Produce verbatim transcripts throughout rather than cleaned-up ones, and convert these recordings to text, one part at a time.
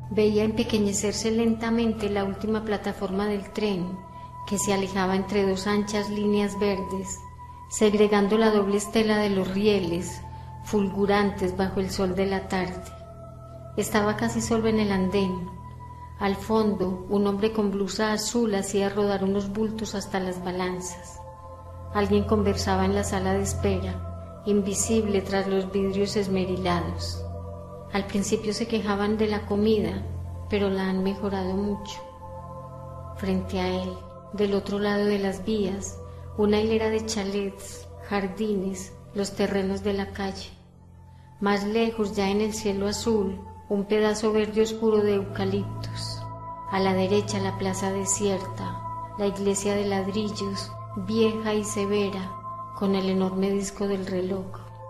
Veía empequeñecerse lentamente la última plataforma del tren, que se alejaba entre dos anchas líneas verdes, segregando la doble estela de los rieles, fulgurantes bajo el sol de la tarde. Estaba casi solo en el andén. Al fondo, un hombre con blusa azul hacía rodar unos bultos hasta las balanzas. Alguien conversaba en la sala de espera, invisible tras los vidrios esmerilados. Al principio se quejaban de la comida, pero la han mejorado mucho. Frente a él, del otro lado de las vías, una hilera de chalets, jardines, los terrenos de la calle. Más lejos, ya en el cielo azul, un pedazo verde oscuro de eucaliptos. A la derecha, la plaza desierta, la iglesia de ladrillos, vieja y severa, con el enorme disco del reloj.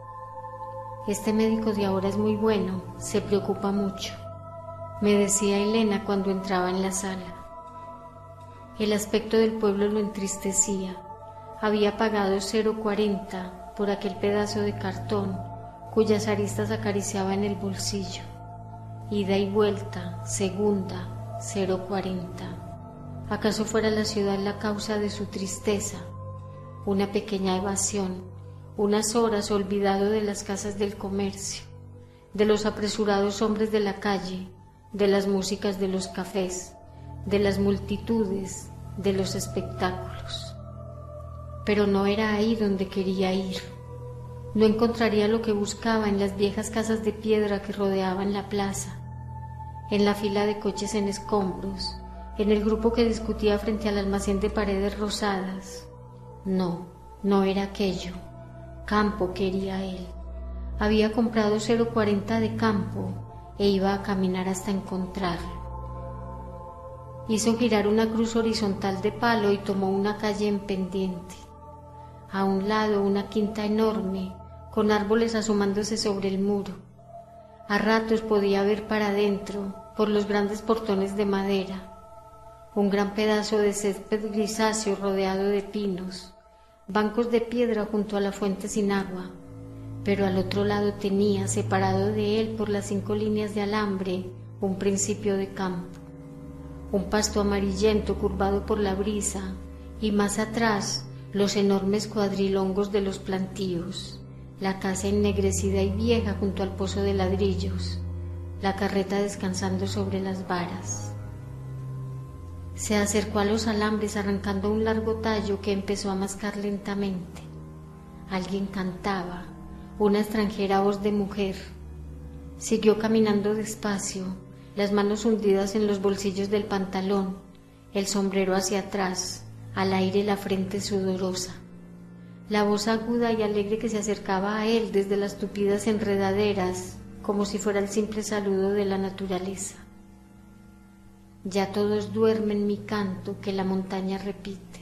Este médico de ahora es muy bueno, se preocupa mucho, me decía Elena cuando entraba en la sala. El aspecto del pueblo lo entristecía. Había pagado cero cuarenta por aquel pedazo de cartón cuyas aristas acariciaba en el bolsillo. Ida y vuelta, segunda, cero cuarenta. ¿Acaso fuera la ciudad la causa de su tristeza? Una pequeña evasión, unas horas olvidado de las casas del comercio, de los apresurados hombres de la calle, de las músicas de los cafés, de las multitudes, de los espectáculos. Pero no era ahí donde quería ir. No encontraría lo que buscaba en las viejas casas de piedra que rodeaban la plaza, en la fila de coches en escombros, en el grupo que discutía frente al almacén de paredes rosadas. No, no era aquello. Campo quería él. Había comprado cero cuarenta de campo e iba a caminar hasta encontrarlo. Hizo girar una cruz horizontal de palo y tomó una calle en pendiente. A un lado una quinta enorme, con árboles asomándose sobre el muro. A ratos podía ver para adentro, por los grandes portones de madera, un gran pedazo de césped grisáceo rodeado de pinos, bancos de piedra junto a la fuente sin agua, pero al otro lado tenía, separado de él por las cinco líneas de alambre, un principio de campo, un pasto amarillento curvado por la brisa, y más atrás los enormes cuadrilongos de los plantíos, la casa ennegrecida y vieja junto al pozo de ladrillos, la carreta descansando sobre las varas. Se acercó a los alambres arrancando un largo tallo que empezó a mascar lentamente. Alguien cantaba, una extranjera voz de mujer. Siguió caminando despacio, las manos hundidas en los bolsillos del pantalón, el sombrero hacia atrás, al aire la frente sudorosa. La voz aguda y alegre que se acercaba a él desde las tupidas enredaderas, como si fuera el simple saludo de la naturaleza. Ya todos duermen mi canto que la montaña repite.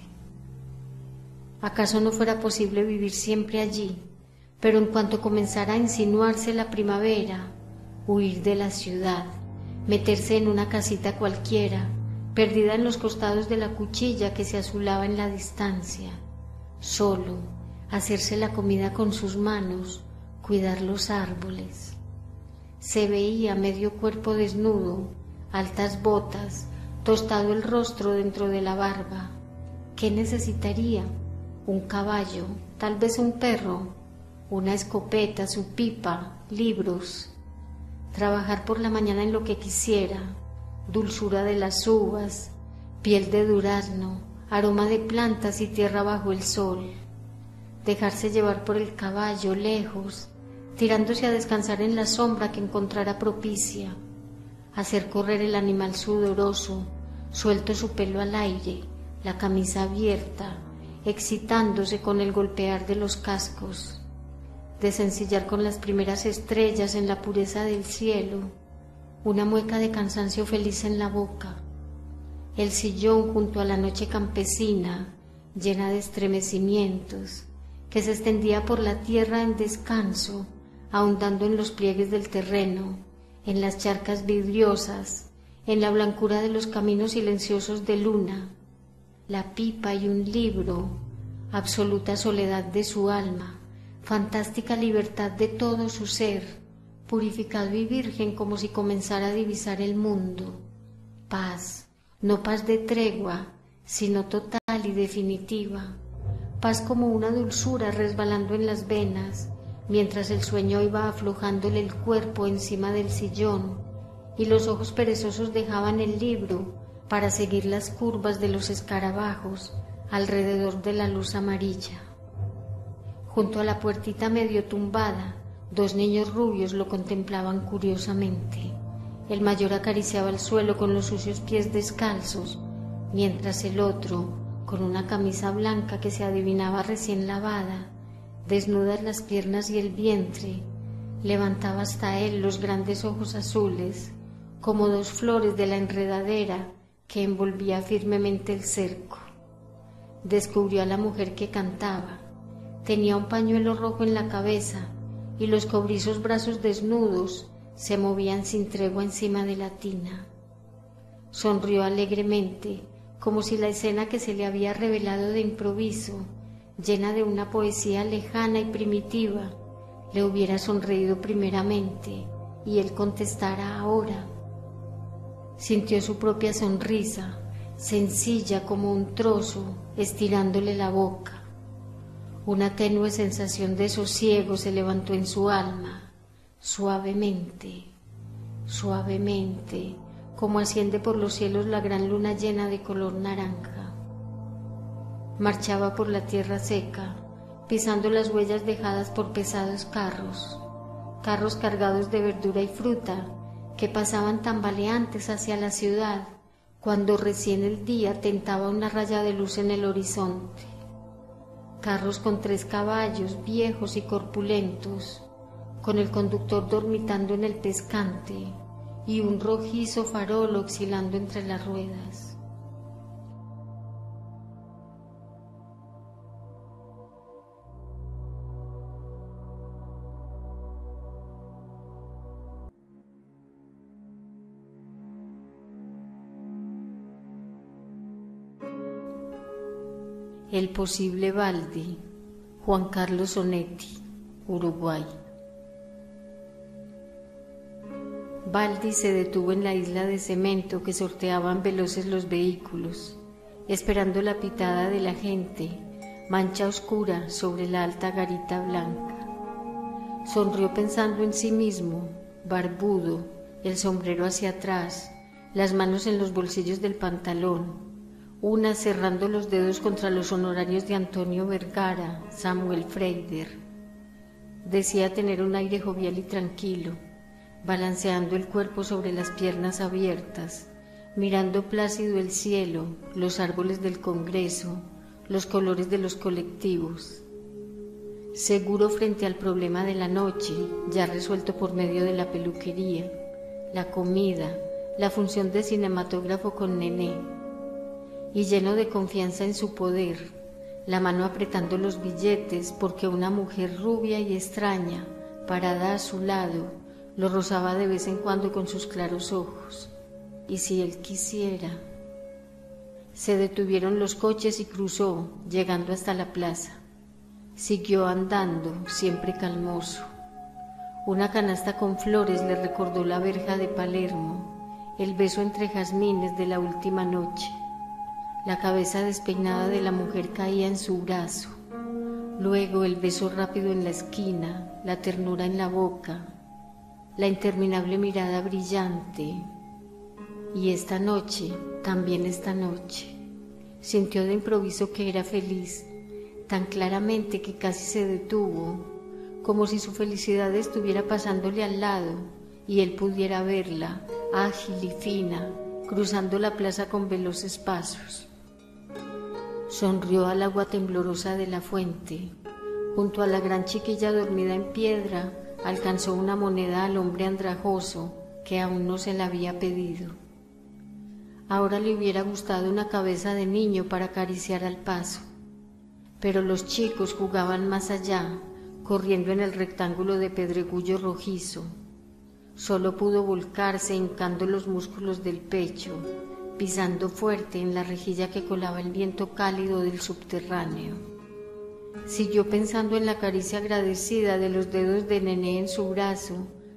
¿Acaso no fuera posible vivir siempre allí, pero en cuanto comenzara a insinuarse la primavera, huir de la ciudad, meterse en una casita cualquiera, perdida en los costados de la cuchilla que se azulaba en la distancia, solo, hacerse la comida con sus manos, cuidar los árboles? Se veía medio cuerpo desnudo, altas botas, tostado el rostro dentro de la barba. ¿Qué necesitaría? Un caballo, tal vez un perro, una escopeta, su pipa, libros. Trabajar por la mañana en lo que quisiera, dulzura de las uvas, piel de durazno, aroma de plantas y tierra bajo el sol. Dejarse llevar por el caballo lejos, tirándose a descansar en la sombra que encontrara propicia. Hacer correr el animal sudoroso, suelto su pelo al aire, la camisa abierta, excitándose con el golpear de los cascos. Desencillar con las primeras estrellas en la pureza del cielo, una mueca de cansancio feliz en la boca. El sillón junto a la noche campesina, llena de estremecimientos, que se extendía por la tierra en descanso, ahondando en los pliegues del terreno, en las charcas vidriosas, en la blancura de los caminos silenciosos de luna, la pipa y un libro, absoluta soledad de su alma, fantástica libertad de todo su ser, purificado y virgen, como si comenzara a divisar el mundo. Paz, no paz de tregua, sino total y definitiva. Paz como una dulzura resbalando en las venas, mientras el sueño iba aflojándole el cuerpo encima del sillón, y los ojos perezosos dejaban el libro para seguir las curvas de los escarabajos alrededor de la luz amarilla. Junto a la puertita medio tumbada, dos niños rubios lo contemplaban curiosamente. El mayor acariciaba el suelo con los sucios pies descalzos, mientras el otro, con una camisa blanca que se adivinaba recién lavada, desnudas las piernas y el vientre, levantaba hasta él los grandes ojos azules, como dos flores de la enredadera que envolvía firmemente el cerco. Descubrió a la mujer que cantaba. Tenía un pañuelo rojo en la cabeza y los cobrizos brazos desnudos se movían sin tregua encima de la tina. Sonrió alegremente, como si la escena que se le había revelado de improviso, llena de una poesía lejana y primitiva, le hubiera sonreído primeramente y él contestara ahora. Sintió su propia sonrisa, sencilla como un trozo, estirándole la boca. Una tenue sensación de sosiego se levantó en su alma, suavemente, suavemente, como asciende por los cielos la gran luna llena de color naranja. Marchaba por la tierra seca, pisando las huellas dejadas por pesados carros, carros cargados de verdura y fruta, que pasaban tambaleantes hacia la ciudad cuando recién el día tentaba una raya de luz en el horizonte. Carros con tres caballos viejos y corpulentos, con el conductor dormitando en el pescante y un rojizo farol oscilando entre las ruedas. El posible Baldi, Juan Carlos Onetti, Uruguay. Baldi se detuvo en la isla de cemento que sorteaban veloces los vehículos, esperando la pitada de la gente, mancha oscura sobre la alta garita blanca. Sonrió pensando en sí mismo, barbudo, el sombrero hacia atrás, las manos en los bolsillos del pantalón, una cerrando los dedos contra los honorarios de Antonio Vergara, Samuel Freider. Decía tener un aire jovial y tranquilo, balanceando el cuerpo sobre las piernas abiertas, mirando plácido el cielo, los árboles del Congreso, los colores de los colectivos. Seguro frente al problema de la noche, ya resuelto por medio de la peluquería, la comida, la función de cinematógrafo con Nené, y lleno de confianza en su poder, la mano apretando los billetes porque una mujer rubia y extraña, parada a su lado, lo rozaba de vez en cuando con sus claros ojos. Y si él quisiera... Se detuvieron los coches y cruzó, llegando hasta la plaza. Siguió andando, siempre calmoso. Una canasta con flores le recordó la verja de Palermo, el beso entre jazmines de la última noche. La cabeza despeinada de la mujer caía en su brazo, luego el beso rápido en la esquina, la ternura en la boca, la interminable mirada brillante. Y esta noche, también esta noche, sintió de improviso que era feliz, tan claramente que casi se detuvo, como si su felicidad estuviera pasándole al lado y él pudiera verla, ágil y fina, cruzando la plaza con veloces pasos. Sonrió al agua temblorosa de la fuente. Junto a la gran chiquilla dormida en piedra, alcanzó una moneda al hombre andrajoso que aún no se la había pedido. Ahora le hubiera gustado una cabeza de niño para acariciar al paso, pero los chicos jugaban más allá, corriendo en el rectángulo de pedregullo rojizo. Solo pudo volcarse hincando los músculos del pecho, pisando fuerte en la rejilla que colaba el viento cálido del subterráneo. Siguió pensando en la caricia agradecida de los dedos de Nené en su brazo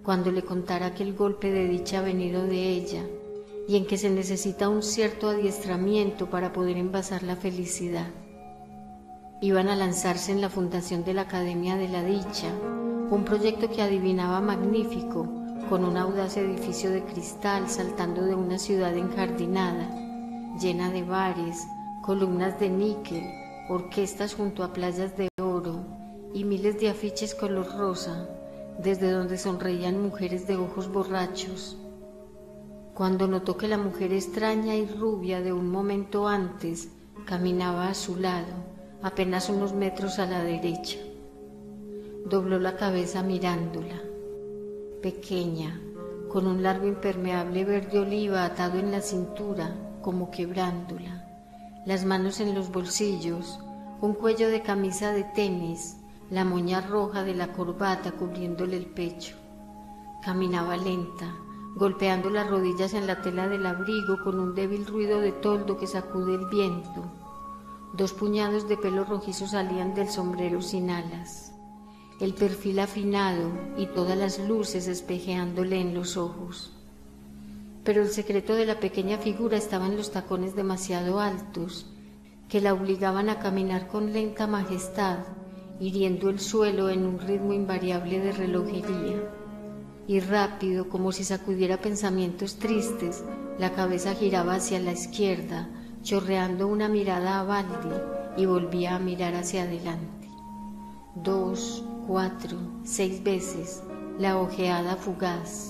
cuando le contara que el golpe de dicha ha venido de ella y en que se necesita un cierto adiestramiento para poder envasar la felicidad. Iban a lanzarse en la fundación de la Academia de la Dicha, un proyecto que adivinaba magnífico, con un audaz edificio de cristal saltando de una ciudad enjardinada, llena de bares, columnas de níquel, orquestas junto a playas de oro y miles de afiches color rosa, desde donde sonreían mujeres de ojos borrachos. Cuando notó que la mujer extraña y rubia de un momento antes caminaba a su lado, apenas unos metros a la derecha, dobló la cabeza mirándola. Pequeña, con un largo impermeable verde oliva atado en la cintura, como quebrándola, las manos en los bolsillos, un cuello de camisa de tenis, la moña roja de la corbata cubriéndole el pecho. Caminaba lenta, golpeando las rodillas en la tela del abrigo con un débil ruido de toldo que sacude el viento. Dos puñados de pelo rojizo salían del sombrero sin alas, el perfil afinado y todas las luces espejeándole en los ojos. Pero el secreto de la pequeña figura estaba en los tacones demasiado altos, que la obligaban a caminar con lenta majestad, hiriendo el suelo en un ritmo invariable de relojería. Y rápido, como si sacudiera pensamientos tristes, la cabeza giraba hacia la izquierda, chorreando una mirada a Baldi, y volvía a mirar hacia adelante. Dos, cuatro, seis veces, la ojeada fugaz.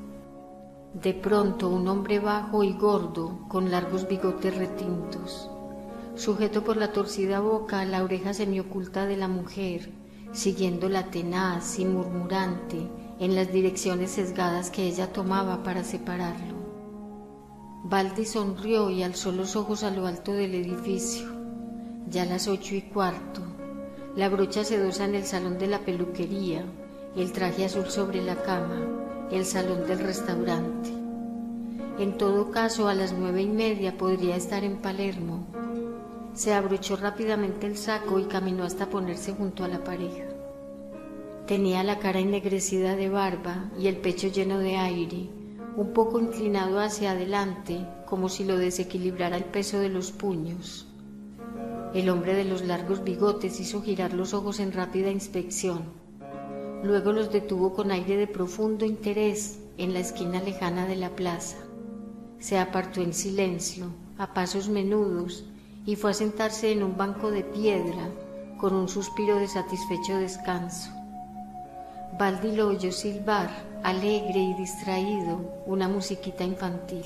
De pronto un hombre bajo y gordo, con largos bigotes retintos, sujeto por la torcida boca a la oreja semioculta de la mujer, siguiéndola tenaz y murmurante en las direcciones sesgadas que ella tomaba para separarlo. Baldi sonrió y alzó los ojos a lo alto del edificio. Ya las ocho y cuarto, la brocha sedosa en el salón de la peluquería, el traje azul sobre la cama, el salón del restaurante. En todo caso, a las nueve y media podría estar en Palermo. Se abrochó rápidamente el saco y caminó hasta ponerse junto a la pareja. Tenía la cara ennegrecida de barba y el pecho lleno de aire, un poco inclinado hacia adelante, como si lo desequilibrara el peso de los puños. El hombre de los largos bigotes hizo girar los ojos en rápida inspección. Luego los detuvo con aire de profundo interés en la esquina lejana de la plaza. Se apartó en silencio, a pasos menudos, y fue a sentarse en un banco de piedra, con un suspiro de satisfecho descanso. Baldi lo oyó silbar, alegre y distraído, una musiquita infantil.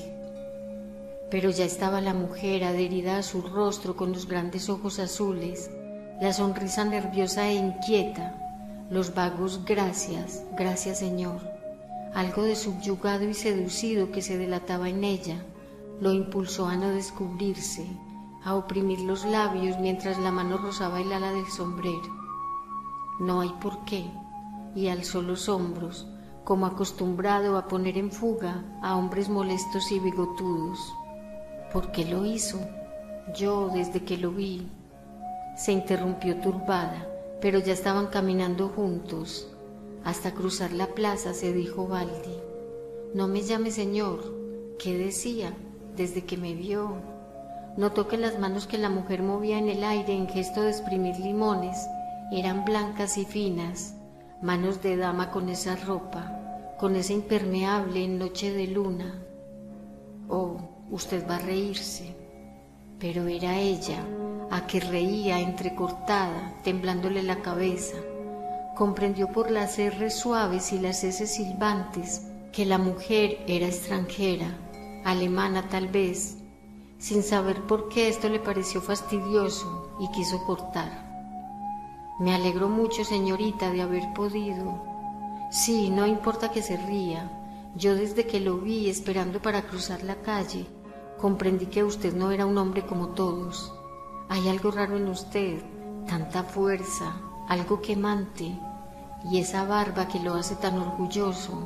Pero ya estaba la mujer adherida a su rostro con los grandes ojos azules, la sonrisa nerviosa e inquieta, los vagos gracias, gracias Señor, algo de subyugado y seducido que se delataba en ella, lo impulsó a no descubrirse, a oprimir los labios mientras la mano rozaba el ala del sombrero. No hay por qué, y alzó los hombros, como acostumbrado a poner en fuga a hombres molestos y bigotudos. ¿Por qué lo hizo? Yo, desde que lo vi. Se interrumpió turbada, pero ya estaban caminando juntos. Hasta cruzar la plaza se dijo Baldi: «No me llame señor». ¿Qué decía? Desde que me vio. Notó que las manos que la mujer movía en el aire en gesto de exprimir limones eran blancas y finas, manos de dama con esa ropa, con ese impermeable en noche de luna. Oh, usted va a reírse. Pero era ella, a que reía entrecortada, temblándole la cabeza. Comprendió por las erres suaves y las eses silbantes que la mujer era extranjera, alemana tal vez. Sin saber por qué esto le pareció fastidioso y quiso cortar. «Me alegro mucho, señorita, de haber podido». «Sí, no importa que se ría. Yo desde que lo vi esperando para cruzar la calle, comprendí que usted no era un hombre como todos. Hay algo raro en usted, tanta fuerza, algo quemante, y esa barba que lo hace tan orgulloso».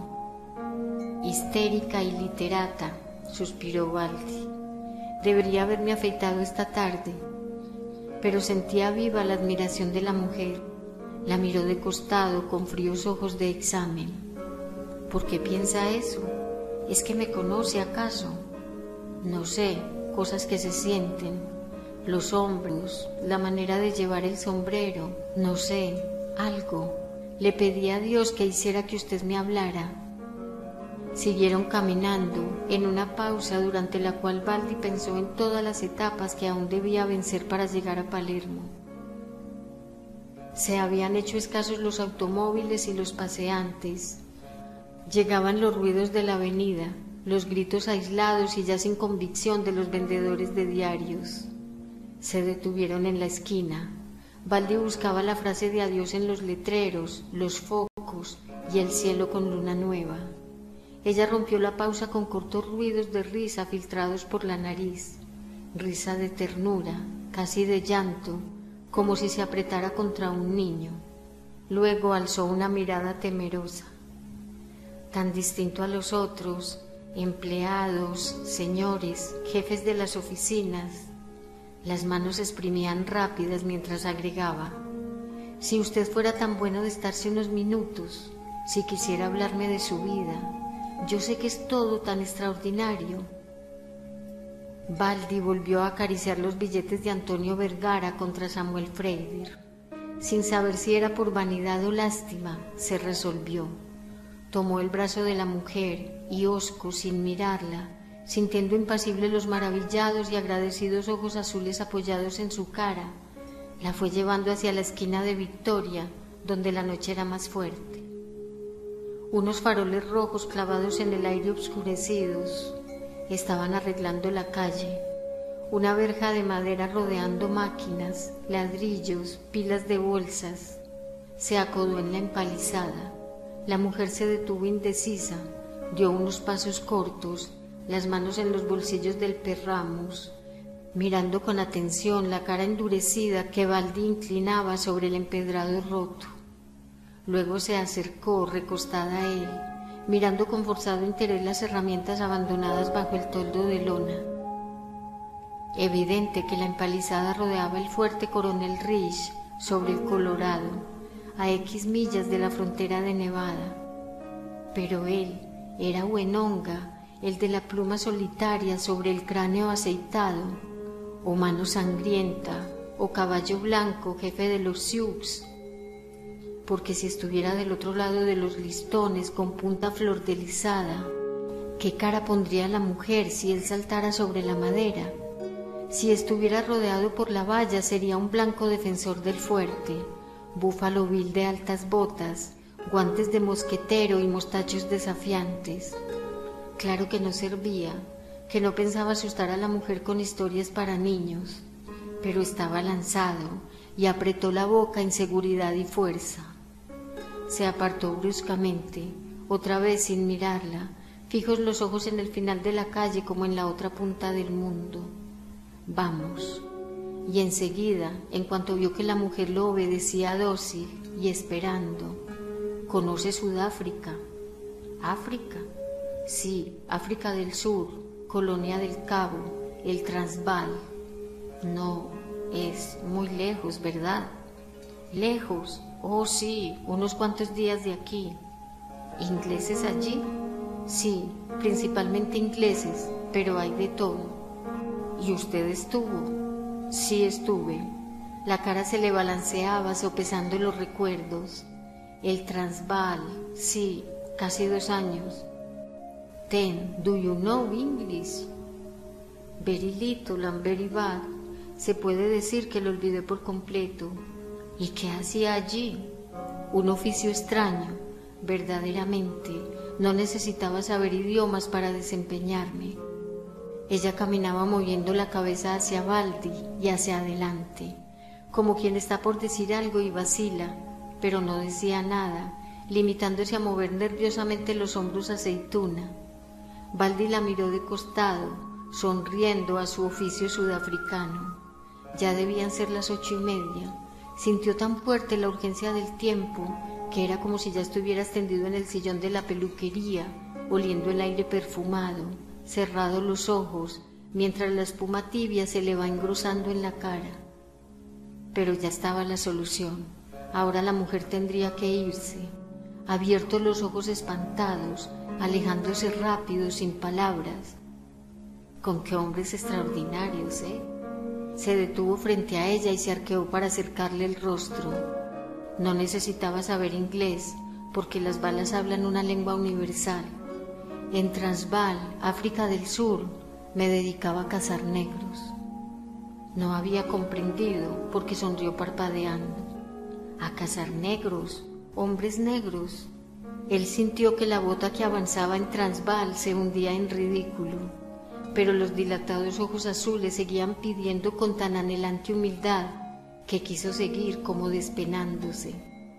«Histérica y literata», suspiró Baldi. «Debería haberme afeitado esta tarde». Pero sentía viva la admiración de la mujer. La miró de costado con fríos ojos de examen. ¿Por qué piensa eso? ¿Es que me conoce acaso? No sé, cosas que se sienten, los hombros, la manera de llevar el sombrero, no sé, algo. Le pedí a Dios que hiciera que usted me hablara. Siguieron caminando, en una pausa durante la cual Baldi pensó en todas las etapas que aún debía vencer para llegar a Palermo. Se habían hecho escasos los automóviles y los paseantes. Llegaban los ruidos de la avenida, los gritos aislados y ya sin convicción de los vendedores de diarios. Se detuvieron en la esquina. Baldi buscaba la frase de adiós en los letreros, los focos y el cielo con luna nueva. Ella rompió la pausa con cortos ruidos de risa filtrados por la nariz, risa de ternura, casi de llanto, como si se apretara contra un niño. Luego alzó una mirada temerosa. Tan distinto a los otros, empleados, señores, jefes de las oficinas. Las manos exprimían rápidas mientras agregaba: si usted fuera tan bueno de estarse unos minutos, si quisiera hablarme de su vida. Yo sé que es todo tan extraordinario. Baldi volvió a acariciar los billetes de Antonio Vergara contra Samuel Freider. Sin saber si era por vanidad o lástima, se resolvió. Tomó el brazo de la mujer y hosco, sin mirarla, sintiendo impasible los maravillados y agradecidos ojos azules apoyados en su cara, la fue llevando hacia la esquina de Victoria, donde la noche era más fuerte. Unos faroles rojos clavados en el aire obscurecidos estaban arreglando la calle. Una verja de madera rodeando máquinas, ladrillos, pilas de bolsas. Se acodó en la empalizada. La mujer se detuvo indecisa, dio unos pasos cortos, las manos en los bolsillos del perramos, mirando con atención la cara endurecida que Baldi inclinaba sobre el empedrado roto. Luego se acercó, recostada a él, mirando con forzado interés las herramientas abandonadas bajo el toldo de lona. Evidente que la empalizada rodeaba el fuerte Coronel Rich sobre el Colorado, a X millas de la frontera de Nevada. Pero él era Buenonga, el de la pluma solitaria sobre el cráneo aceitado, o Mano Sangrienta, o Caballo Blanco, jefe de los Sioux. Porque si estuviera del otro lado de los listones con punta flordelizada, ¿qué cara pondría la mujer si él saltara sobre la madera? Si estuviera rodeado por la valla, sería un blanco defensor del fuerte, Búfalo Bill de altas botas, guantes de mosquetero y mostachos desafiantes. Claro que no servía, que no pensaba asustar a la mujer con historias para niños, pero estaba lanzado y apretó la boca en seguridad y fuerza. Se apartó bruscamente, otra vez sin mirarla, fijos los ojos en el final de la calle como en la otra punta del mundo. Vamos. Y enseguida, en cuanto vio que la mujer lo obedecía dócil y esperando, ¿conoce Sudáfrica? ¿África? Sí, África del Sur, Colonia del Cabo, el Transvaal. No, es muy lejos, ¿verdad? Lejos. Oh, sí, unos cuantos días de aquí. ¿Ingleses allí? Sí, principalmente ingleses, pero hay de todo. ¿Y usted estuvo? Sí, estuve. La cara se le balanceaba sopesando los recuerdos. El Transvaal, sí, casi dos años. Then, do you know English? Very little and very bad. Se puede decir que lo olvidé por completo. ¿Y qué hacía allí? Un oficio extraño, verdaderamente. No necesitaba saber idiomas para desempeñarme. Ella caminaba moviendo la cabeza hacia Baldi y hacia adelante, como quien está por decir algo y vacila, pero no decía nada, limitándose a mover nerviosamente los hombros aceituna. Baldi la miró de costado, sonriendo a su oficio sudafricano. Ya debían ser las ocho y media. Sintió tan fuerte la urgencia del tiempo que era como si ya estuviera extendido en el sillón de la peluquería, oliendo el aire perfumado, cerrado los ojos, mientras la espuma tibia se le va engrosando en la cara. Pero ya estaba la solución. Ahora la mujer tendría que irse. abiertos los ojos espantados, alejándose rápido, sin palabras. Con qué hombres extraordinarios, ¿eh? Se detuvo frente a ella y se arqueó para acercarle el rostro. No necesitaba saber inglés, porque las balas hablan una lengua universal. En Transvaal, África del Sur, me dedicaba a cazar negros. No había comprendido, porque sonrió parpadeando. ¿A cazar negros? ¿Hombres negros? Él sintió que la bota que avanzaba en Transvaal se hundía en ridículo, pero los dilatados ojos azules seguían pidiendo con tan anhelante humildad que quiso seguir como despenándose.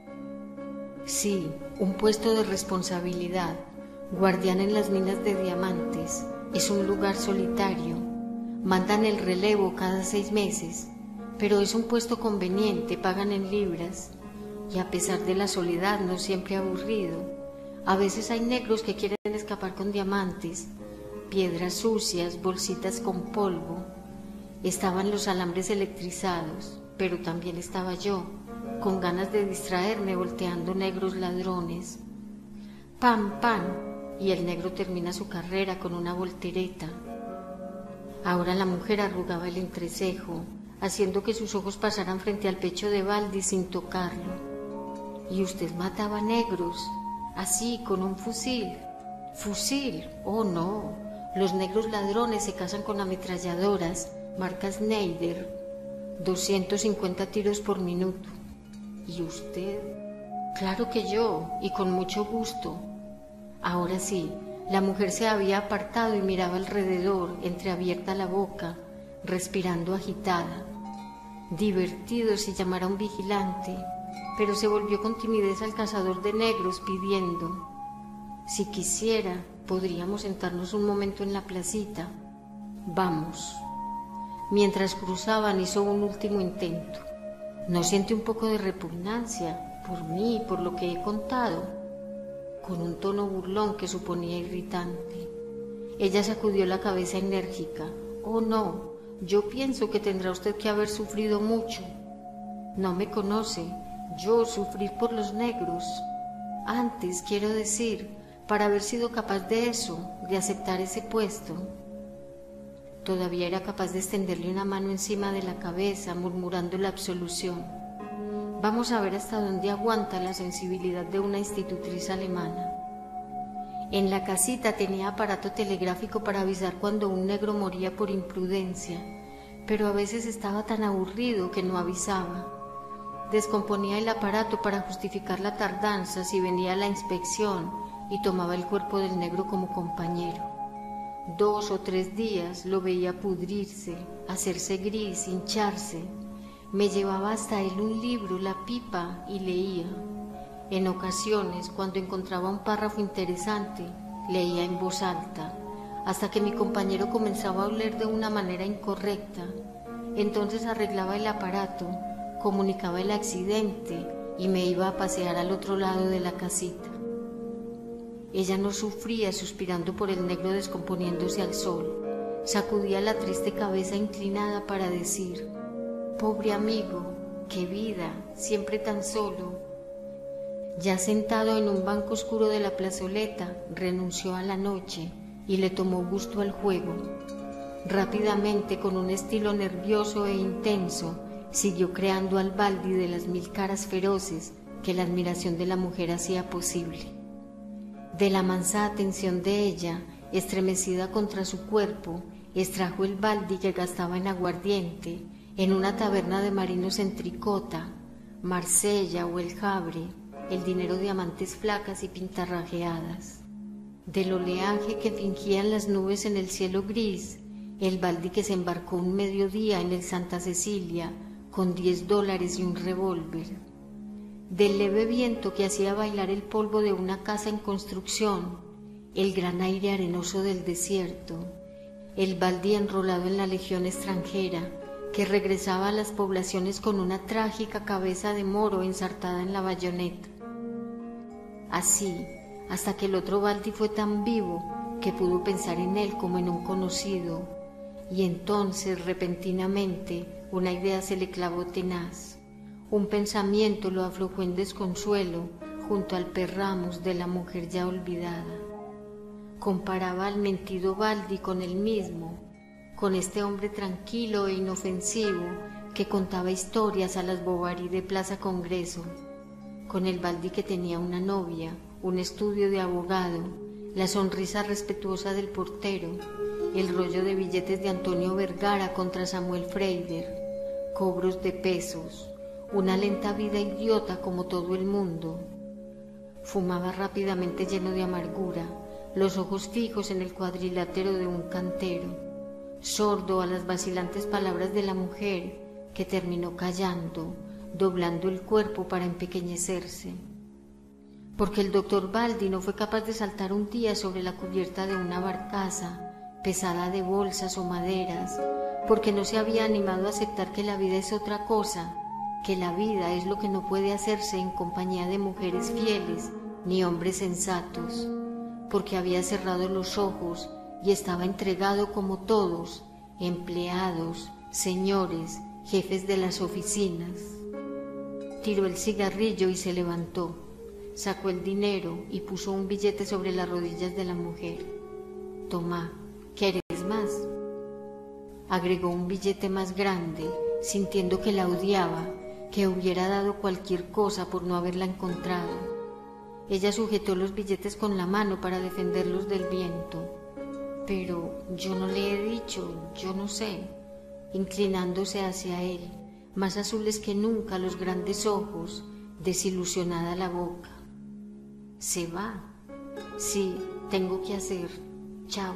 Sí, un puesto de responsabilidad, guardián en las minas de diamantes, es un lugar solitario. Mandan el relevo cada seis meses, pero es un puesto conveniente, pagan en libras, y a pesar de la soledad no siempre aburrido. A veces hay negros que quieren escapar con diamantes, piedras sucias, bolsitas con polvo. Estaban los alambres electrizados, pero también estaba yo, con ganas de distraerme volteando negros ladrones. ¡Pam, pam! Y el negro termina su carrera con una voltereta. Ahora la mujer arrugaba el entrecejo, haciendo que sus ojos pasaran frente al pecho de Baldi sin tocarlo. ¿Y usted mataba negros? Así, con un fusil. ¿Fusil? Oh, no. Los negros ladrones se casan con ametralladoras, marca Schneider, doscientos cincuenta tiros por minuto. ¿Y usted? Claro que yo, y con mucho gusto. Ahora sí, la mujer se había apartado y miraba alrededor, entreabierta la boca, respirando agitada. Divertido si llamara a un vigilante, pero se volvió con timidez al cazador de negros pidiendo: si quisiera, podríamos sentarnos un momento en la placita. Vamos. Mientras cruzaban hizo un último intento. ¿No siente un poco de repugnancia por mí, por lo que he contado? Con un tono burlón que suponía irritante. Ella sacudió la cabeza enérgica. Oh, no, yo pienso que tendrá usted que haber sufrido mucho. No me conoce, yo sufrir por los negros. Antes, quiero decir, para haber sido capaz de eso, de aceptar ese puesto. Todavía era capaz de extenderle una mano encima de la cabeza, murmurando la absolución. Vamos a ver hasta dónde aguanta la sensibilidad de una institutriz alemana. En la casita tenía aparato telegráfico para avisar cuando un negro moría por imprudencia, pero a veces estaba tan aburrido que no avisaba. Descomponía el aparato para justificar la tardanza si venía la inspección y tomaba el cuerpo del negro como compañero. Dos o tres días lo veía pudrirse, hacerse gris, hincharse. Me llevaba hasta él un libro, la pipa, y leía. En ocasiones, cuando encontraba un párrafo interesante, leía en voz alta, hasta que mi compañero comenzaba a oler de una manera incorrecta. Entonces arreglaba el aparato, comunicaba el accidente y me iba a pasear al otro lado de la casita. Ella no sufría suspirando por el negro descomponiéndose al sol. Sacudía la triste cabeza inclinada para decir: pobre amigo, qué vida, siempre tan solo. Ya sentado en un banco oscuro de la plazoleta, renunció a la noche y le tomó gusto al juego. Rápidamente, con un estilo nervioso e intenso, siguió creando al Baldi de las mil caras feroces que la admiración de la mujer hacía posible. De la mansa atención de ella, estremecida contra su cuerpo, extrajo el Baldi que gastaba en aguardiente, en una taberna de marinos en Tricota, Marsella o El Havre, el dinero de amantes flacas y pintarrajeadas. Del oleaje que fingían las nubes en el cielo gris, el Baldi que se embarcó un mediodía en el Santa Cecilia con diez dólares y un revólver. Del leve viento que hacía bailar el polvo de una casa en construcción, el gran aire arenoso del desierto, el Baldi enrolado en la legión extranjera, que regresaba a las poblaciones con una trágica cabeza de moro ensartada en la bayoneta. Así, hasta que el otro Baldi fue tan vivo que pudo pensar en él como en un conocido, y entonces, repentinamente, una idea se le clavó tenaz. Un pensamiento lo aflojó en desconsuelo, junto al perramos de la mujer ya olvidada. Comparaba al mentido Baldi con él mismo, con este hombre tranquilo e inofensivo que contaba historias a las Bovary de Plaza Congreso, con el Baldi que tenía una novia, un estudio de abogado, la sonrisa respetuosa del portero, el rollo de billetes de Antonio Vergara contra Samuel Freider, cobros de pesos, una lenta vida idiota como todo el mundo. Fumaba rápidamente lleno de amargura, los ojos fijos en el cuadrilátero de un cantero, sordo a las vacilantes palabras de la mujer que terminó callando, doblando el cuerpo para empequeñecerse. Porque el doctor Baldi no fue capaz de saltar un día sobre la cubierta de una barcaza pesada de bolsas o maderas, porque no se había animado a aceptar que la vida es otra cosa, que la vida es lo que no puede hacerse en compañía de mujeres fieles ni hombres sensatos, porque había cerrado los ojos y estaba entregado como todos, empleados, señores, jefes de las oficinas. Tiró el cigarrillo y se levantó, sacó el dinero y puso un billete sobre las rodillas de la mujer. Tomá, ¿quieres más? Agregó un billete más grande, sintiendo que la odiaba, que hubiera dado cualquier cosa por no haberla encontrado. Ella sujetó los billetes con la mano para defenderlos del viento. Pero yo no le he dicho, yo no sé, inclinándose hacia él, más azules que nunca los grandes ojos, desilusionada la boca. Se va. Sí, tengo que hacer. Chao.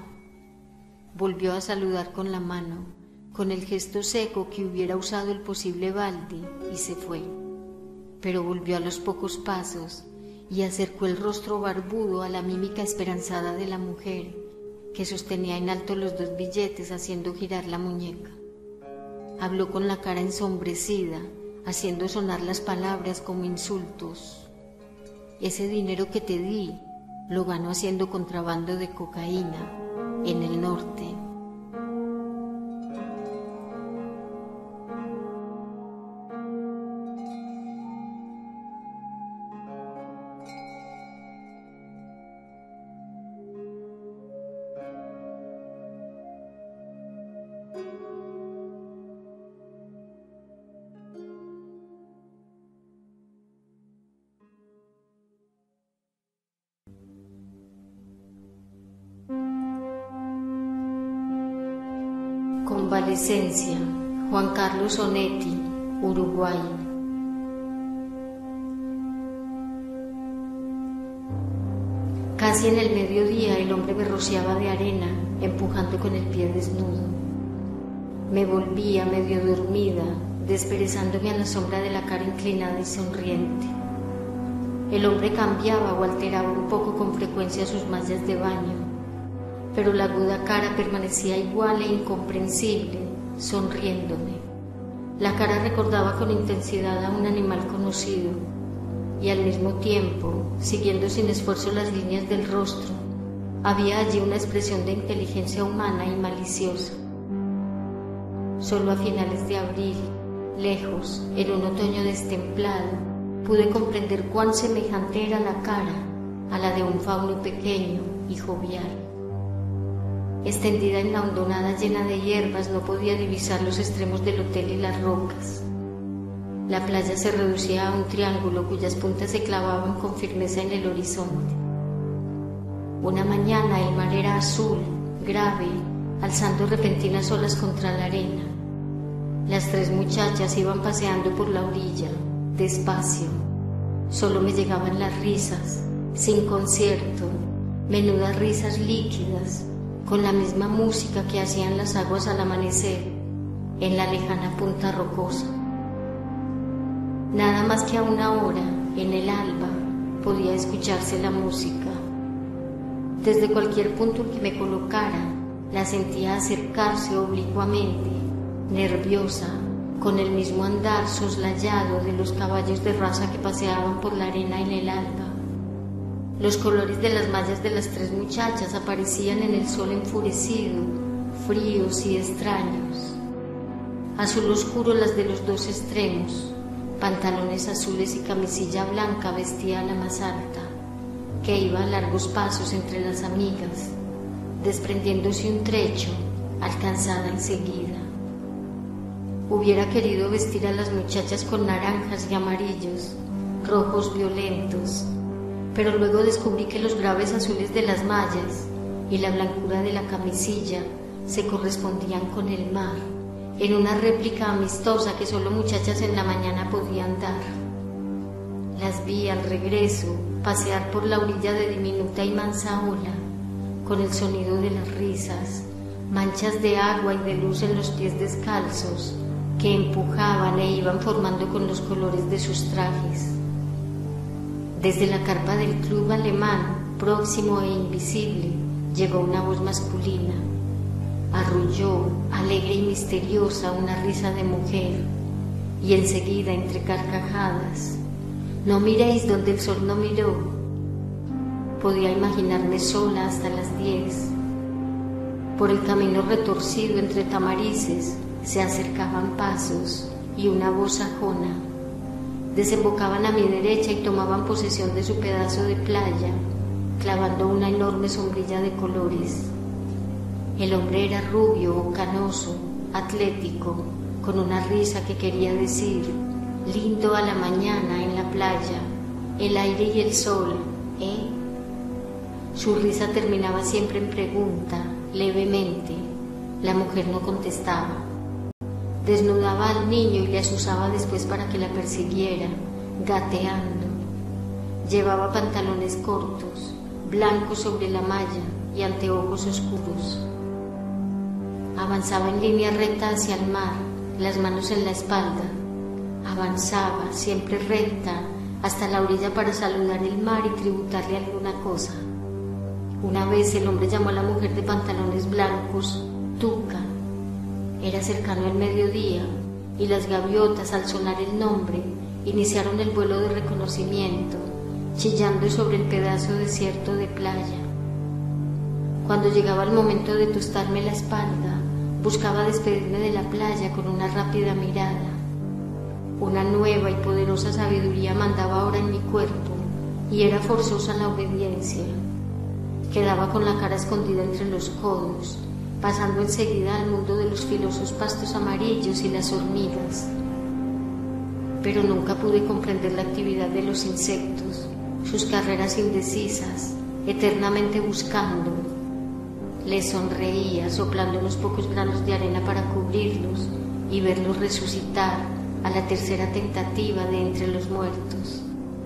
Volvió a saludar con la mano, con el gesto seco que hubiera usado el posible Baldi, y se fue. Pero volvió a los pocos pasos y acercó el rostro barbudo a la mímica esperanzada de la mujer, que sostenía en alto los dos billetes haciendo girar la muñeca. Habló con la cara ensombrecida, haciendo sonar las palabras como insultos. Ese dinero que te di, lo ganó haciendo contrabando de cocaína en el norte. Convalecencia, Juan Carlos Onetti, Uruguay. Casi en el mediodía el hombre me rociaba de arena, empujando con el pie desnudo. Me volvía medio dormida, desperezándome a la sombra de la cara inclinada y sonriente. El hombre cambiaba o alteraba un poco con frecuencia sus mallas de baño, pero la aguda cara permanecía igual e incomprensible, sonriéndome. La cara recordaba con intensidad a un animal conocido, y al mismo tiempo, siguiendo sin esfuerzo las líneas del rostro, había allí una expresión de inteligencia humana y maliciosa. Solo a finales de abril, lejos, en un otoño destemplado, pude comprender cuán semejante era la cara a la de un fauno pequeño y jovial. Extendida en la hondonada llena de hierbas, no podía divisar los extremos del hotel y las rocas. La playa se reducía a un triángulo cuyas puntas se clavaban con firmeza en el horizonte. Una mañana el mar era azul, grave, alzando repentinas olas contra la arena. Las tres muchachas iban paseando por la orilla, despacio. Solo me llegaban las risas, sin concierto, menudas risas líquidas, con la misma música que hacían las aguas al amanecer en la lejana punta rocosa. Nada más que a una hora, en el alba, podía escucharse la música. Desde cualquier punto en que me colocara, la sentía acercarse oblicuamente, nerviosa, con el mismo andar soslayado de los caballos de raza que paseaban por la arena en el alba. Los colores de las mallas de las tres muchachas aparecían en el sol enfurecido, fríos y extraños. Azul oscuro las de los dos extremos, pantalones azules y camisilla blanca vestía a la más alta, que iba a largos pasos entre las amigas, desprendiéndose un trecho, alcanzada enseguida. Hubiera querido vestir a las muchachas con naranjas y amarillos, rojos violentos, pero luego descubrí que los graves azules de las mallas y la blancura de la camisilla se correspondían con el mar, en una réplica amistosa que solo muchachas en la mañana podían dar. Las vi al regreso pasear por la orilla de diminuta y mansa ola, con el sonido de las risas, manchas de agua y de luz en los pies descalzos que empujaban e iban formando con los colores de sus trajes. Desde la carpa del club alemán, próximo e invisible, llegó una voz masculina. Arrulló, alegre y misteriosa, una risa de mujer, y enseguida, entre carcajadas: no miréis donde el sol no miró. Podía imaginarme sola hasta las diez. Por el camino retorcido entre tamarices se acercaban pasos y una voz sajona. Desembocaban a mi derecha y tomaban posesión de su pedazo de playa, clavando una enorme sombrilla de colores. El hombre era rubio, canoso, atlético, con una risa que quería decir: lindo a la mañana en la playa, el aire y el sol, ¿eh? Su risa terminaba siempre en pregunta, levemente. La mujer no contestaba. Desnudaba al niño y le azuzaba después para que la persiguiera, gateando. Llevaba pantalones cortos, blancos sobre la malla y anteojos oscuros. Avanzaba en línea recta hacia el mar, las manos en la espalda. Avanzaba, siempre recta, hasta la orilla para saludar el mar y tributarle alguna cosa. Una vez el hombre llamó a la mujer de pantalones blancos Tuca. Era cercano el mediodía y las gaviotas, al sonar el nombre, iniciaron el vuelo de reconocimiento, chillando sobre el pedazo desierto de playa. Cuando llegaba el momento de tostarme la espalda, buscaba despedirme de la playa con una rápida mirada. Una nueva y poderosa sabiduría mandaba ahora en mi cuerpo y era forzosa la obediencia. Quedaba con la cara escondida entre los codos, pasando enseguida al mundo de los filosos pastos amarillos y las hormigas. Pero nunca pude comprender la actividad de los insectos, sus carreras indecisas, eternamente buscando. Les sonreía, soplando unos pocos granos de arena para cubrirlos y verlos resucitar a la tercera tentativa de entre los muertos.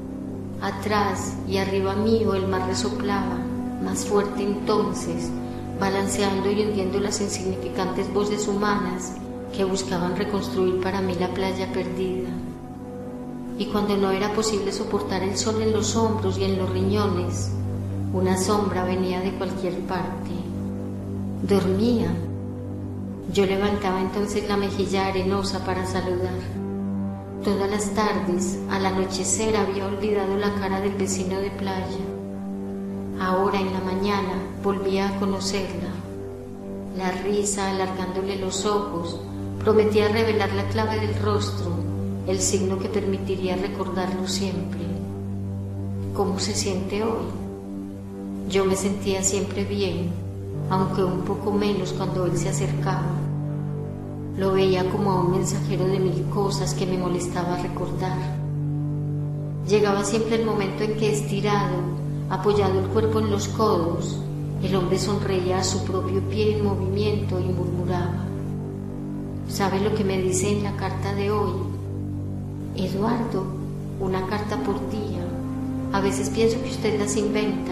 Atrás y arriba mío el mar resoplaba, más fuerte entonces, balanceando y hundiendo las insignificantes voces humanas que buscaban reconstruir para mí la playa perdida. Y cuando no era posible soportar el sol en los hombros y en los riñones, una sombra venía de cualquier parte. Dormía. Yo levantaba entonces la mejilla arenosa para saludar. Todas las tardes, al anochecer, había olvidado la cara del vecino de playa. Ahora, en la mañana, volvía a conocerla. La risa, alargándole los ojos, prometía revelar la clave del rostro, el signo que permitiría recordarlo siempre. ¿Cómo se siente hoy? Yo me sentía siempre bien, aunque un poco menos cuando él se acercaba. Lo veía como a un mensajero de mil cosas que me molestaba recordar. Llegaba siempre el momento en que, estirado, apoyado el cuerpo en los codos, el hombre sonreía a su propio pie en movimiento y murmuraba: ¿sabe lo que me dice en la carta de hoy? Eduardo, una carta por día. A veces pienso que usted las inventa.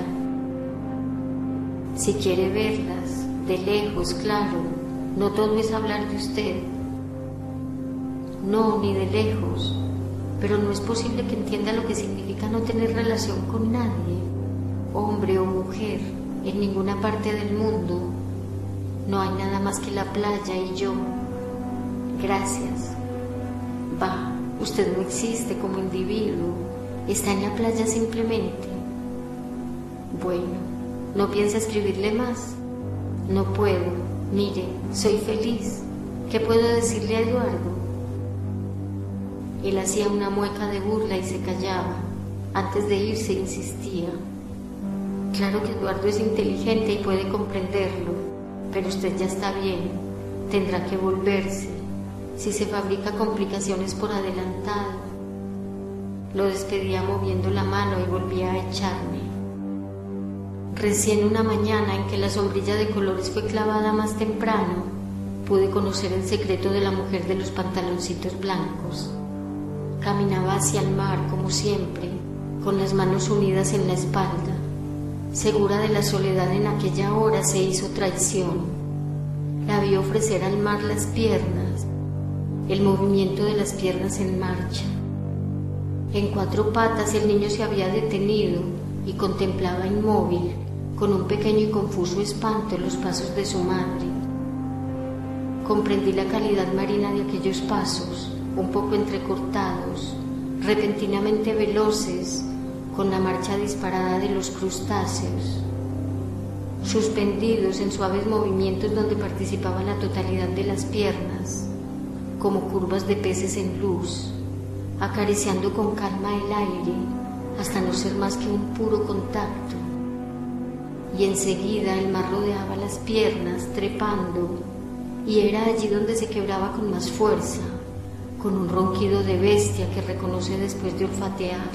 Si quiere verlas, de lejos, claro, no todo es hablar de usted. No, ni de lejos, pero no es posible que entienda lo que significa no tener relación con nadie, hombre o mujer, en ninguna parte del mundo. No hay nada más que la playa y yo. Gracias. Bah, usted no existe como individuo, está en la playa simplemente. Bueno, ¿no piensa escribirle más? No puedo, mire, soy feliz. ¿Qué puedo decirle a Eduardo? Él hacía una mueca de burla y se callaba. Antes de irse insistía: claro que Eduardo es inteligente y puede comprenderlo, pero usted ya está bien, tendrá que volverse. Si se fabrica complicaciones por adelantado. Lo despedía moviendo la mano y volvía a echarme. Recién una mañana en que la sombrilla de colores fue clavada más temprano, pude conocer el secreto de la mujer de los pantaloncitos blancos. Caminaba hacia el mar como siempre, con las manos unidas en la espalda. Segura de la soledad en aquella hora se hizo traición. La vi ofrecer al mar las piernas, el movimiento de las piernas en marcha. En cuatro patas el niño se había detenido y contemplaba inmóvil, con un pequeño y confuso espanto, los pasos de su madre. Comprendí la calidad marina de aquellos pasos, un poco entrecortados, repentinamente veloces, con la marcha disparada de los crustáceos, suspendidos en suaves movimientos donde participaba la totalidad de las piernas, como curvas de peces en luz, acariciando con calma el aire hasta no ser más que un puro contacto. Y enseguida el mar rodeaba las piernas, trepando, y era allí donde se quebraba con más fuerza, con un ronquido de bestia que reconoce después de olfatear.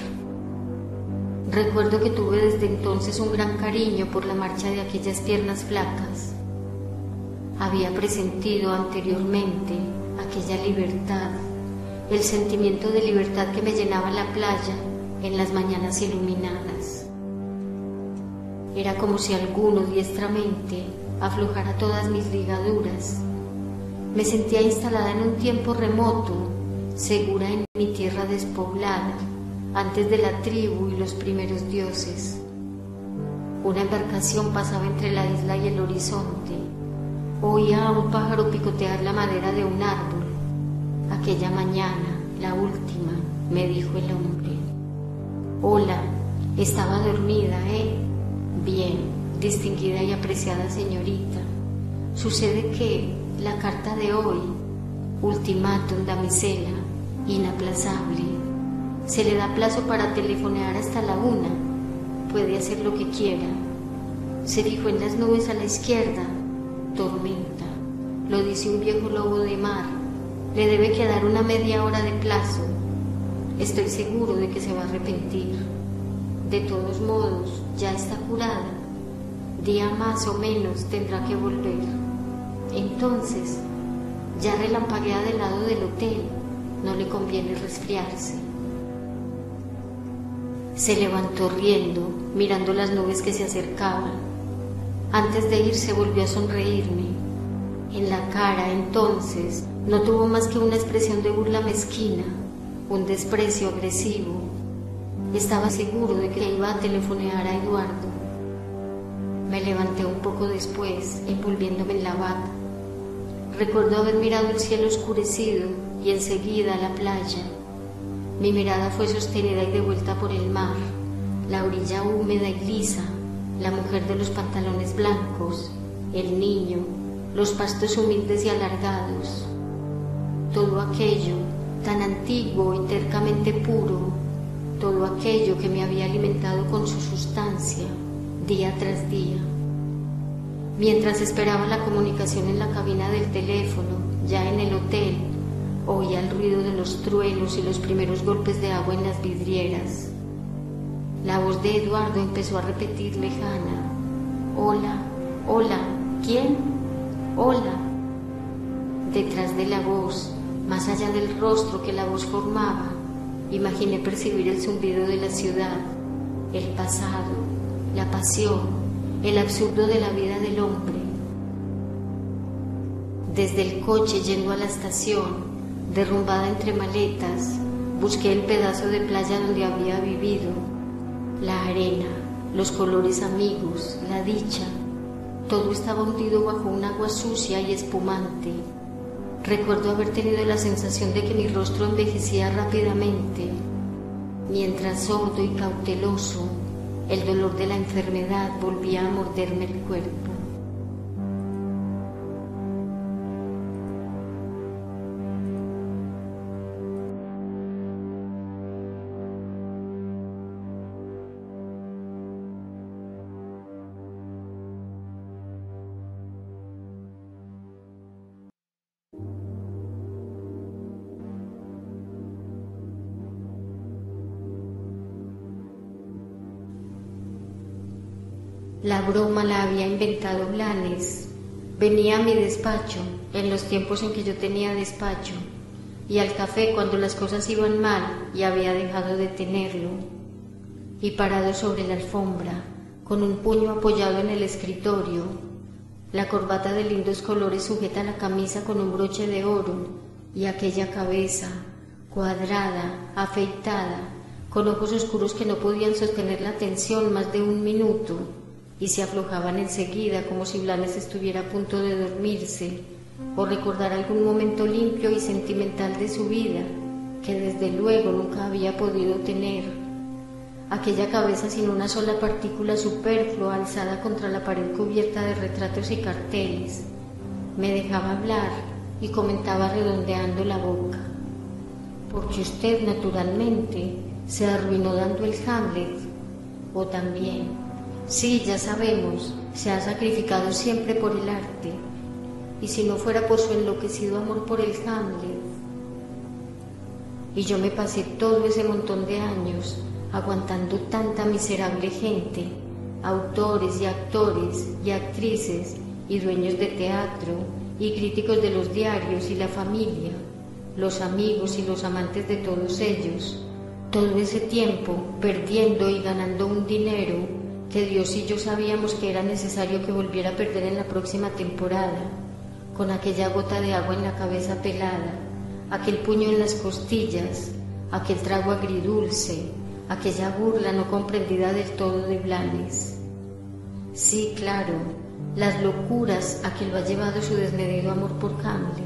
Recuerdo que tuve desde entonces un gran cariño por la marcha de aquellas piernas flacas. Había presentido anteriormente aquella libertad, el sentimiento de libertad que me llenaba la playa en las mañanas iluminadas. Era como si alguno diestramente aflojara todas mis ligaduras. Me sentía instalada en un tiempo remoto, segura en mi tierra despoblada, antes de la tribu y los primeros dioses. Una embarcación pasaba entre la isla y el horizonte. Oía a un pájaro picotear la madera de un árbol. Aquella mañana, la última, me dijo el hombre. Hola, estaba dormida, ¿eh? Bien, distinguida y apreciada señorita. Sucede que la carta de hoy, ultimátum damisela, inaplazable, se le da plazo para telefonear hasta la una. Puede hacer lo que quiera. Se dijo en las nubes a la izquierda, tormenta. Lo dice un viejo lobo de mar. Le debe quedar una media hora de plazo. Estoy seguro de que se va a arrepentir. De todos modos, ya está curada. Día más o menos tendrá que volver. Entonces, ya relampaguea del lado del hotel. No le conviene resfriarse. Se levantó riendo, mirando las nubes que se acercaban. Antes de irse volvió a sonreírme. En la cara, entonces, no tuvo más que una expresión de burla mezquina, un desprecio agresivo. Estaba seguro de que iba a telefonear a Eduardo. Me levanté un poco después, envolviéndome en la bata. Recuerdo haber mirado el cielo oscurecido y enseguida la playa. Mi mirada fue sostenida y devuelta por el mar, la orilla húmeda y lisa, la mujer de los pantalones blancos, el niño, los pastos humildes y alargados. Todo aquello, tan antiguo y tercamente puro, todo aquello que me había alimentado con su sustancia, día tras día. Mientras esperaba la comunicación en la cabina del teléfono, ya en el hotel, oía el ruido de los truenos y los primeros golpes de agua en las vidrieras. La voz de Eduardo empezó a repetir lejana: hola, hola, ¿quién? Hola. Detrás de la voz, más allá del rostro que la voz formaba, imaginé percibir el zumbido de la ciudad, el pasado, la pasión, el absurdo de la vida del hombre. Desde el coche yendo a la estación, derrumbada entre maletas, busqué el pedazo de playa donde había vivido, la arena, los colores amigos, la dicha. Todo estaba hundido bajo un agua sucia y espumante. Recuerdo haber tenido la sensación de que mi rostro envejecía rápidamente, mientras sordo y cauteloso, el dolor de la enfermedad volvía a morderme el cuerpo. La broma la había inventado Blanes. Venía a mi despacho, en los tiempos en que yo tenía despacho, y al café cuando las cosas iban mal y había dejado de tenerlo. Y parado sobre la alfombra, con un puño apoyado en el escritorio, la corbata de lindos colores sujeta a la camisa con un broche de oro, y aquella cabeza, cuadrada, afeitada, con ojos oscuros que no podían sostener la atención más de un minuto, y se aflojaban enseguida como si Blanes estuviera a punto de dormirse, o recordar algún momento limpio y sentimental de su vida, que desde luego nunca había podido tener. Aquella cabeza sin una sola partícula superflua alzada contra la pared cubierta de retratos y carteles. Me dejaba hablar y comentaba redondeando la boca. Porque usted, naturalmente, se arruinó dando el Hamlet. O también, sí, ya sabemos, se ha sacrificado siempre por el arte. Y si no fuera por su enloquecido amor por el Hamlet. Y yo me pasé todo ese montón de años aguantando tanta miserable gente, autores y actores y actrices y dueños de teatro y críticos de los diarios y la familia, los amigos y los amantes de todos ellos, todo ese tiempo perdiendo y ganando un dinero que Dios y yo sabíamos que era necesario que volviera a perder en la próxima temporada, con aquella gota de agua en la cabeza pelada, aquel puño en las costillas, aquel trago agridulce, aquella burla no comprendida del todo de Blanes. Sí, claro, las locuras a que lo ha llevado su desmedido amor por Hamlet.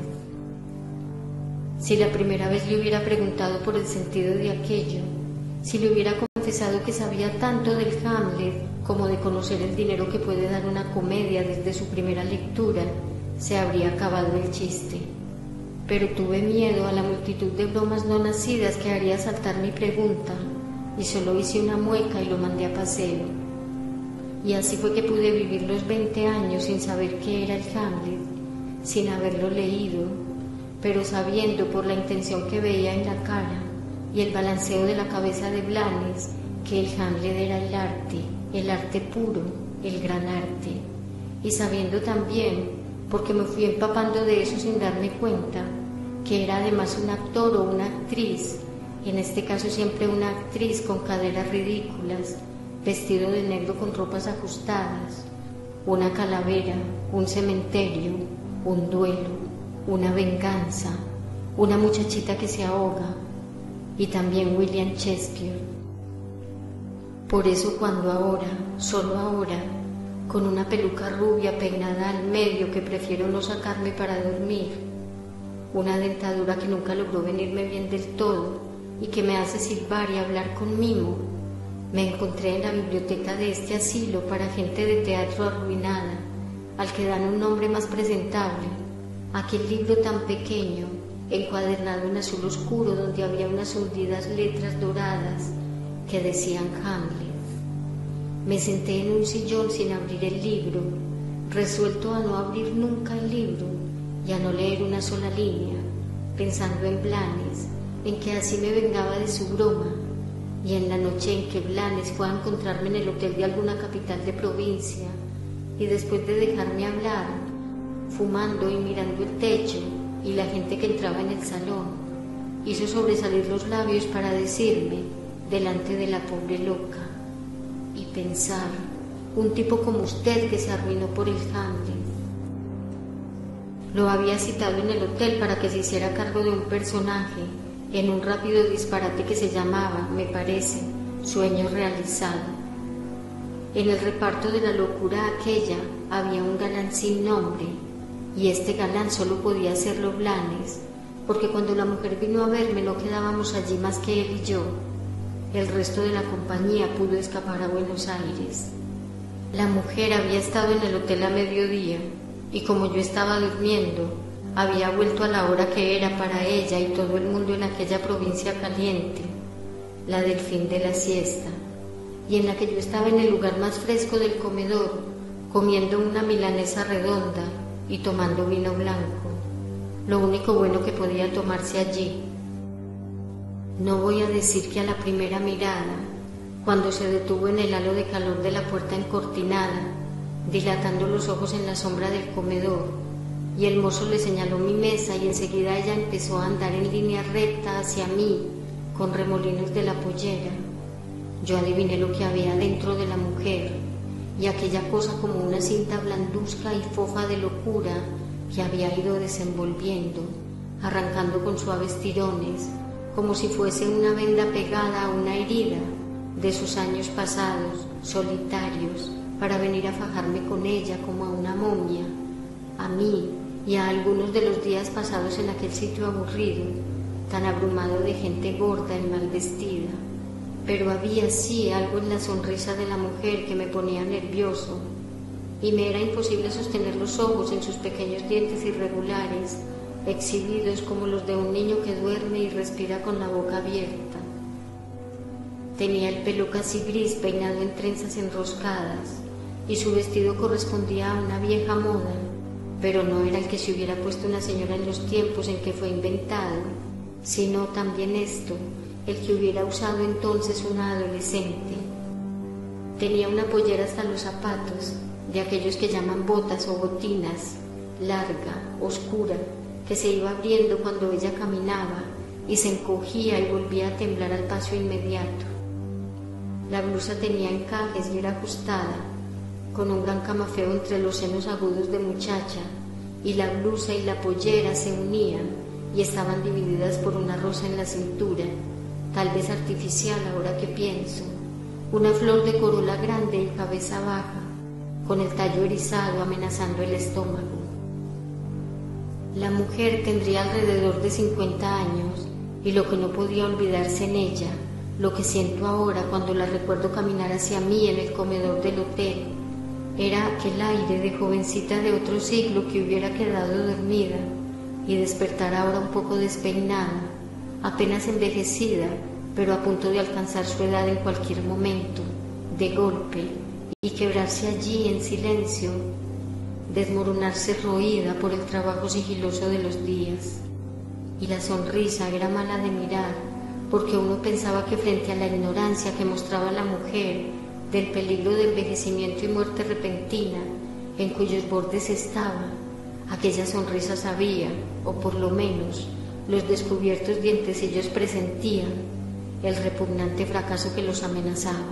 Si la primera vez le hubiera preguntado por el sentido de aquello, si le hubiera confesado que sabía tanto del Hamlet como de conocer el dinero que puede dar una comedia desde su primera lectura, se habría acabado el chiste. Pero tuve miedo a la multitud de bromas no nacidas que haría saltar mi pregunta, y solo hice una mueca y lo mandé a paseo. Y así fue que pude vivir los veinte años sin saber qué era el Hamlet, sin haberlo leído, pero sabiendo por la intención que veía en la cara y el balanceo de la cabeza de Blanes que el Hamlet era el arte, el arte puro, el gran arte, y sabiendo también, porque me fui empapando de eso sin darme cuenta, que era además un actor o una actriz, en este caso siempre una actriz con caderas ridículas, vestido de negro con ropas ajustadas, una calavera, un cementerio, un duelo, una venganza, una muchachita que se ahoga, y también William Shakespeare. Por eso cuando ahora, solo ahora, con una peluca rubia peinada al medio que prefiero no sacarme para dormir, una dentadura que nunca logró venirme bien del todo, y que me hace silbar y hablar con mimo, me encontré en la biblioteca de este asilo para gente de teatro arruinada, al que dan un nombre más presentable, aquel libro tan pequeño, encuadernado en azul oscuro donde había unas hundidas letras doradas que decían Hamlet. Me senté en un sillón sin abrir el libro, resuelto a no abrir nunca el libro y a no leer una sola línea, pensando en Blanes, en que así me vengaba de su broma, y en la noche en que Blanes fue a encontrarme en el hotel de alguna capital de provincia, y después de dejarme hablar, fumando y mirando el techo y la gente que entraba en el salón, hizo sobresalir los labios para decirme, delante de la pobre loca, y pensar, un tipo como usted que se arruinó por el Hamlet. Lo había citado en el hotel para que se hiciera cargo de un personaje, en un rápido disparate que se llamaba, me parece, Sueño Realizado. En el reparto de la locura aquella había un galán sin nombre, y este galán solo podía hacerlo Blanes, porque cuando la mujer vino a verme no quedábamos allí más que él y yo. El resto de la compañía pudo escapar a Buenos Aires. La mujer había estado en el hotel a mediodía, y como yo estaba durmiendo, había vuelto a la hora que era para ella y todo el mundo en aquella provincia caliente, la del fin de la siesta, y en la que yo estaba en el lugar más fresco del comedor, comiendo una milanesa redonda y tomando vino blanco, lo único bueno que podía tomarse allí. No voy a decir que a la primera mirada, cuando se detuvo en el halo de calor de la puerta encortinada, dilatando los ojos en la sombra del comedor, y el mozo le señaló mi mesa y enseguida ella empezó a andar en línea recta hacia mí, con remolinos de la pollera. Yo adiviné lo que había dentro de la mujer, y aquella cosa como una cinta blanduzca y fofa de locura que había ido desenvolviendo, arrancando con suaves tirones, como si fuese una venda pegada a una herida de sus años pasados, solitarios, para venir a fajarme con ella como a una momia, a mí y a algunos de los días pasados en aquel sitio aburrido, tan abrumado de gente gorda y mal vestida. Pero había sí algo en la sonrisa de la mujer que me ponía nervioso, y me era imposible sostener los ojos en sus pequeños dientes irregulares, exhibidos como los de un niño que duerme y respira con la boca abierta. Tenía el pelo casi gris peinado en trenzas enroscadas, y su vestido correspondía a una vieja moda, pero no era el que se hubiera puesto una señora en los tiempos en que fue inventado, sino también esto, el que hubiera usado entonces una adolescente. Tenía una pollera hasta los zapatos, de aquellos que llaman botas o botinas, larga, oscura, que se iba abriendo cuando ella caminaba y se encogía y volvía a temblar al paso inmediato. La blusa tenía encajes y era ajustada, con un gran camafeo entre los senos agudos de muchacha, y la blusa y la pollera se unían y estaban divididas por una rosa en la cintura, tal vez artificial ahora que pienso, una flor de corola grande y cabeza baja, con el tallo erizado amenazando el estómago. La mujer tendría alrededor de cincuenta años, y lo que no podía olvidarse en ella, lo que siento ahora cuando la recuerdo caminar hacia mí en el comedor del hotel, era aquel aire de jovencita de otro siglo que hubiera quedado dormida y despertar ahora un poco despeinada, apenas envejecida, pero a punto de alcanzar su edad en cualquier momento, de golpe, y quebrarse allí en silencio, desmoronarse roída por el trabajo sigiloso de los días. Y la sonrisa era mala de mirar, porque uno pensaba que frente a la ignorancia que mostraba la mujer del peligro de envejecimiento y muerte repentina en cuyos bordes estaba, aquella sonrisa sabía, o por lo menos los descubiertos dientecillos presentían, el repugnante fracaso que los amenazaba.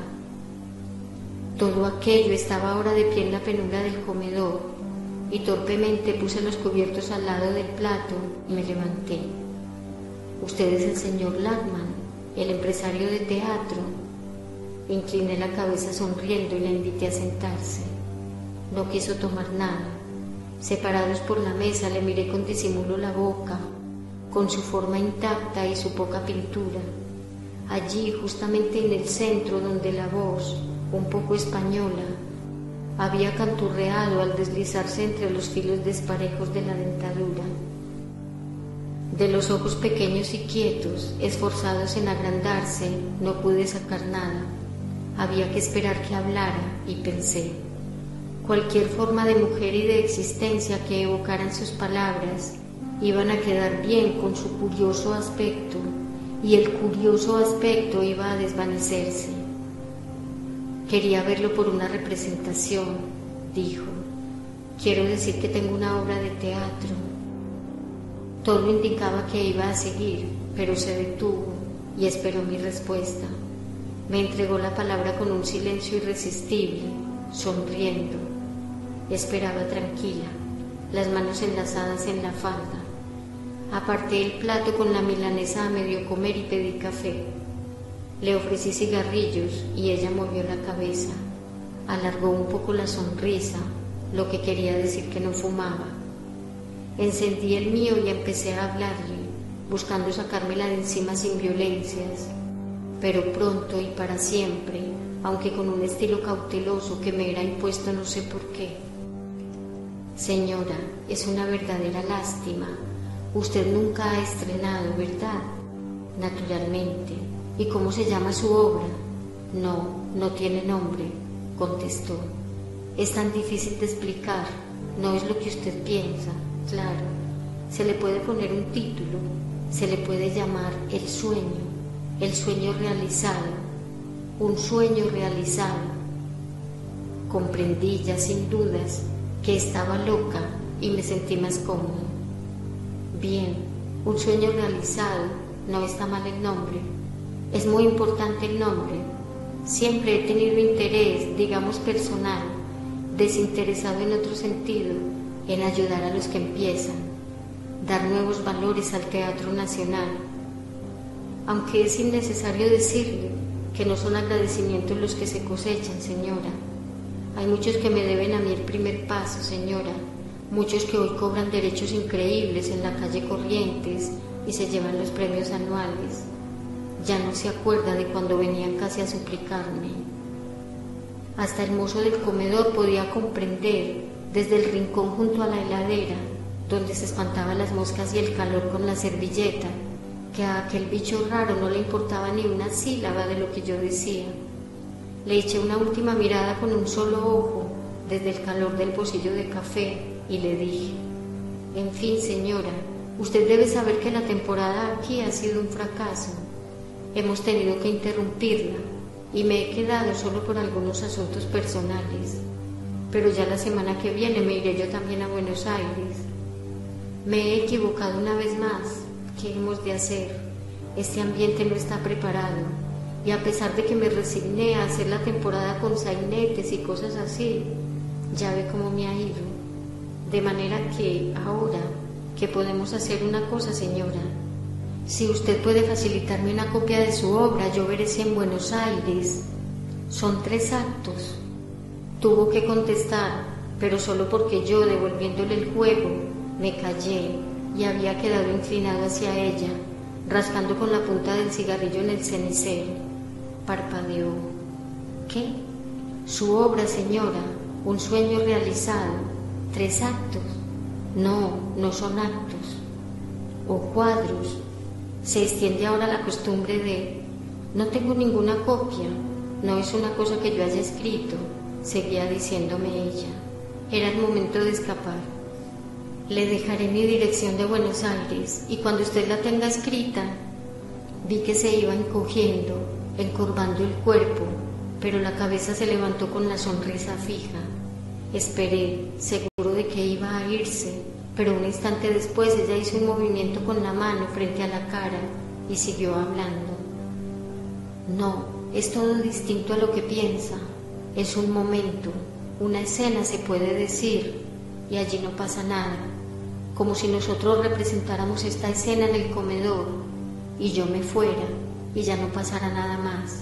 Todo aquello estaba ahora de pie en la penumbra del comedor, y torpemente puse los cubiertos al lado del plato y me levanté. «Usted es el señor Lachmann, el empresario de teatro». Incliné la cabeza sonriendo y la invité a sentarse. No quiso tomar nada. Separados por la mesa, le miré con disimulo la boca, con su forma intacta y su poca pintura. Allí, justamente en el centro, donde la voz, un poco española, había canturreado al deslizarse entre los filos desparejos de la dentadura. De los ojos pequeños y quietos, esforzados en agrandarse, no pude sacar nada. Había que esperar que hablara, y pensé. Cualquier forma de mujer y de existencia que evocaran sus palabras iban a quedar bien con su curioso aspecto, y el curioso aspecto iba a desvanecerse. Quería verlo por una representación, dijo. Quiero decir que tengo una obra de teatro. Todo indicaba que iba a seguir, pero se detuvo y esperó mi respuesta. Me entregó la palabra con un silencio irresistible, sonriendo. Esperaba tranquila, las manos enlazadas en la falda. Aparté el plato con la milanesa a medio comer y pedí café. Le ofrecí cigarrillos y ella movió la cabeza. Alargó un poco la sonrisa, lo que quería decir que no fumaba. Encendí el mío y empecé a hablarle, buscando sacármela de encima sin violencias, pero pronto y para siempre, aunque con un estilo cauteloso que me era impuesto no sé por qué. Señora, es una verdadera lástima. Usted nunca ha estrenado, ¿verdad? Naturalmente. ¿Y cómo se llama su obra? No, no tiene nombre, contestó. Es tan difícil de explicar, no es lo que usted piensa, claro. Se le puede poner un título, se le puede llamar El sueño, el sueño realizado, un sueño realizado. Comprendí ya sin dudas que estaba loca y me sentí más cómodo. Bien, un sueño realizado, no está mal el nombre. Es muy importante el nombre. Siempre he tenido interés, digamos personal, desinteresado en otro sentido, en ayudar a los que empiezan, dar nuevos valores al Teatro Nacional. Aunque es innecesario decirle que no son agradecimientos los que se cosechan, señora. Hay muchos que me deben a mí el primer paso, señora, muchos que hoy cobran derechos increíbles en la calle Corrientes y se llevan los premios anuales. Ya no se acuerda de cuando venían casi a suplicarme. Hasta el mozo del comedor podía comprender, desde el rincón junto a la heladera, donde se espantaban las moscas y el calor con la servilleta, que a aquel bicho raro no le importaba ni una sílaba de lo que yo decía. Le eché una última mirada con un solo ojo, desde el calor del pocillo de café, y le dije: en fin, señora, usted debe saber que la temporada aquí ha sido un fracaso. Hemos tenido que interrumpirla, y me he quedado solo por algunos asuntos personales. Pero ya la semana que viene me iré yo también a Buenos Aires. Me he equivocado una vez más. ¿Qué hemos de hacer? Este ambiente no está preparado, y a pesar de que me resigné a hacer la temporada con sainetes y cosas así, ya ve cómo me ha ido. De manera que ahora, que podemos hacer una cosa, señora. Si usted puede facilitarme una copia de su obra, yo veré si en Buenos Aires. Son tres actos. Tuvo que contestar, pero solo porque yo, devolviéndole el juego, me callé y había quedado inclinado hacia ella, rascando con la punta del cigarrillo en el cenicero. Parpadeó. ¿Qué? Su obra, señora, un sueño realizado. Tres actos. No, no son actos. O cuadros. Se extiende ahora la costumbre de... No tengo ninguna copia. No es una cosa que yo haya escrito, seguía diciéndome ella. Era el momento de escapar. Le dejaré mi dirección de Buenos Aires y cuando usted la tenga escrita. Vi que se iba encogiendo, encorvando el cuerpo, pero la cabeza se levantó con la sonrisa fija. Esperé, seguro de que iba a irse, pero un instante después ella hizo un movimiento con la mano frente a la cara y siguió hablando. No, es todo distinto a lo que piensa. Es un momento, una escena se puede decir, y allí no pasa nada, como si nosotros representáramos esta escena en el comedor y yo me fuera y ya no pasara nada más.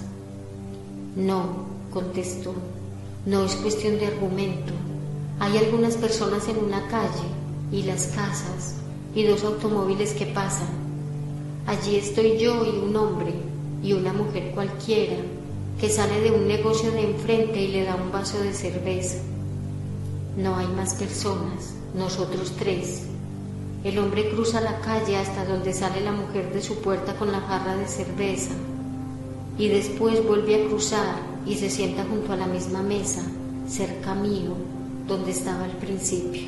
No, contestó, no es cuestión de argumento. Hay algunas personas en una calle y las casas y dos automóviles que pasan. Allí estoy yo y un hombre y una mujer cualquiera que sale de un negocio de enfrente y le da un vaso de cerveza. No hay más personas, nosotros tres. El hombre cruza la calle hasta donde sale la mujer de su puerta con la jarra de cerveza y después vuelve a cruzar y se sienta junto a la misma mesa, cerca mío, donde estaba al principio.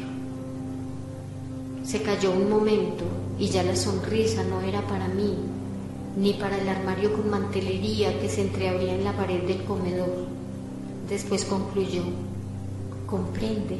Se calló un momento y ya la sonrisa no era para mí, ni para el armario con mantelería que se entreabría en la pared del comedor. Después concluyó: comprende.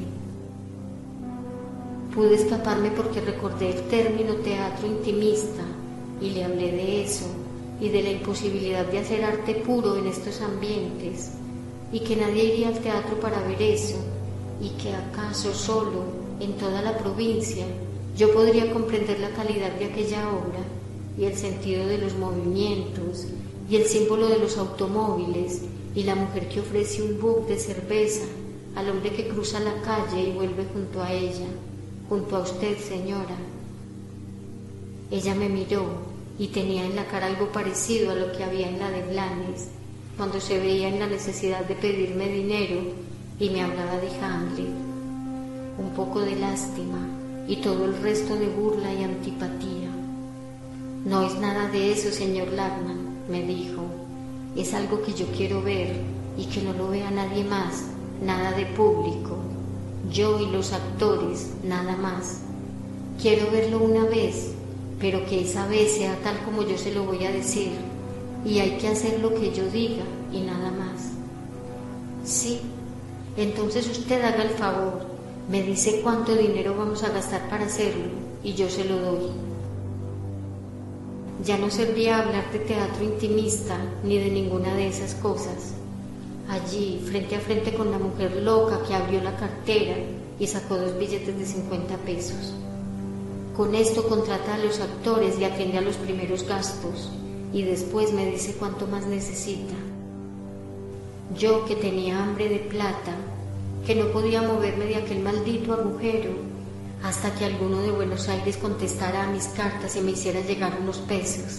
Pude escaparme porque recordé el término teatro intimista y le hablé de eso y de la imposibilidad de hacer arte puro en estos ambientes y que nadie iría al teatro para ver eso y que acaso solo en toda la provincia yo podría comprender la calidad de aquella obra y el sentido de los movimientos y el símbolo de los automóviles y la mujer que ofrece un buc de cerveza al hombre que cruza la calle y vuelve junto a ella, junto a usted, señora. Ella me miró y tenía en la cara algo parecido a lo que había en la de Blanes, cuando se veía en la necesidad de pedirme dinero y me hablaba de Hamlet. Un poco de lástima y todo el resto de burla y antipatía. No es nada de eso, señor Lachmann, me dijo. Es algo que yo quiero ver y que no lo vea nadie más, nada de público. Yo y los actores, nada más. Quiero verlo una vez, pero que esa vez sea tal como yo se lo voy a decir. y hay que hacer lo que yo diga y nada más. Sí, entonces usted haga el favor, me dice cuánto dinero vamos a gastar para hacerlo y yo se lo doy. Ya no servía hablar de teatro intimista ni de ninguna de esas cosas. Allí, frente a frente con la mujer loca que abrió la cartera y sacó dos billetes de cincuenta pesos. Con esto contrata a los actores y atiende a los primeros gastos, y después me dice cuánto más necesita. Yo, que tenía hambre de plata, que no podía moverme de aquel maldito agujero, hasta que alguno de Buenos Aires contestara a mis cartas y me hiciera llegar unos pesos.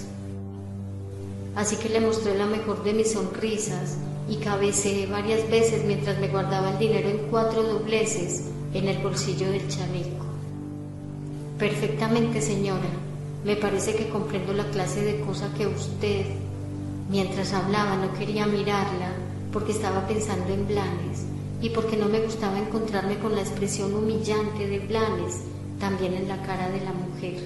Así que le mostré la mejor de mis sonrisas y cabeceé varias veces mientras me guardaba el dinero en cuatro dobleces en el bolsillo del chaleco. Perfectamente, señora, me parece que comprendo la clase de cosa que usted... Mientras hablaba no quería mirarla porque estaba pensando en Blanes y porque no me gustaba encontrarme con la expresión humillante de Blanes también en la cara de la mujer.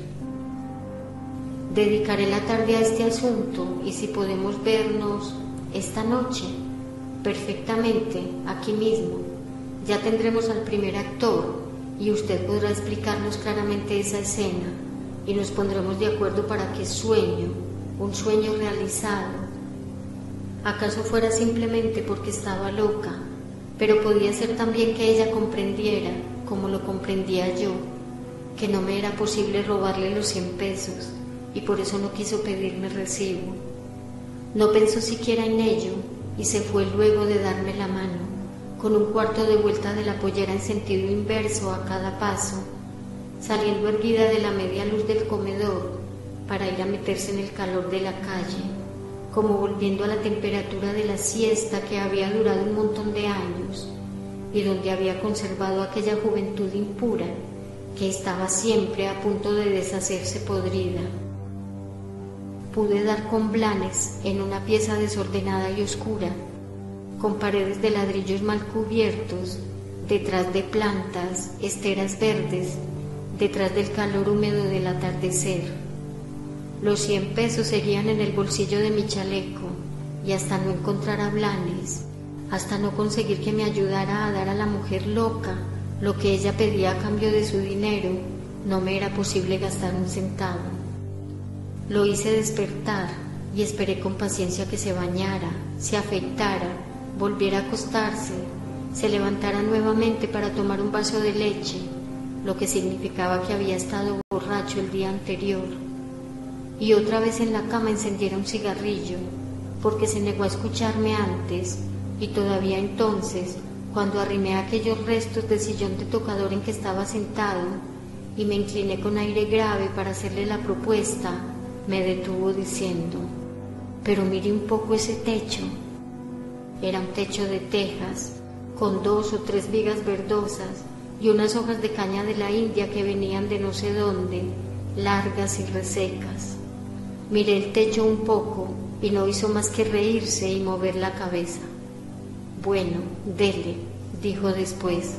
Dedicaré la tarde a este asunto y si podemos vernos esta noche, perfectamente, aquí mismo, ya tendremos al primer actor y usted podrá explicarnos claramente esa escena y nos pondremos de acuerdo para que sueño, un sueño realizado. ¿Acaso fuera simplemente porque estaba loca? Pero podía ser también que ella comprendiera, como lo comprendía yo, que no me era posible robarle los cien pesos y por eso no quiso pedirme recibo. No pensó siquiera en ello y se fue luego de darme la mano, con un cuarto de vuelta de la pollera en sentido inverso a cada paso, saliendo erguida de la media luz del comedor para ir a meterse en el calor de la calle, como volviendo a la temperatura de la siesta que había durado un montón de años y donde había conservado aquella juventud impura que estaba siempre a punto de deshacerse podrida. Pude dar con Blanes en una pieza desordenada y oscura, con paredes de ladrillos mal cubiertos, detrás de plantas, esteras verdes, detrás del calor húmedo del atardecer. Los cien pesos seguían en el bolsillo de mi chaleco y hasta no encontrar a Blanes, hasta no conseguir que me ayudara a dar a la mujer loca lo que ella pedía a cambio de su dinero, no me era posible gastar un centavo. Lo hice despertar y esperé con paciencia que se bañara, se afeitara, volviera a acostarse, se levantara nuevamente para tomar un vaso de leche, lo que significaba que había estado borracho el día anterior, y otra vez en la cama encendiera un cigarrillo, porque se negó a escucharme antes, y todavía entonces, cuando arrimé aquellos restos del sillón de tocador en que estaba sentado, y me incliné con aire grave para hacerle la propuesta, me detuvo diciendo: «Pero mire un poco ese techo». Era un techo de tejas, con dos o tres vigas verdosas y unas hojas de caña de la India que venían de no sé dónde, largas y resecas. Miré el techo un poco y no hizo más que reírse y mover la cabeza. «Bueno, dele», dijo después.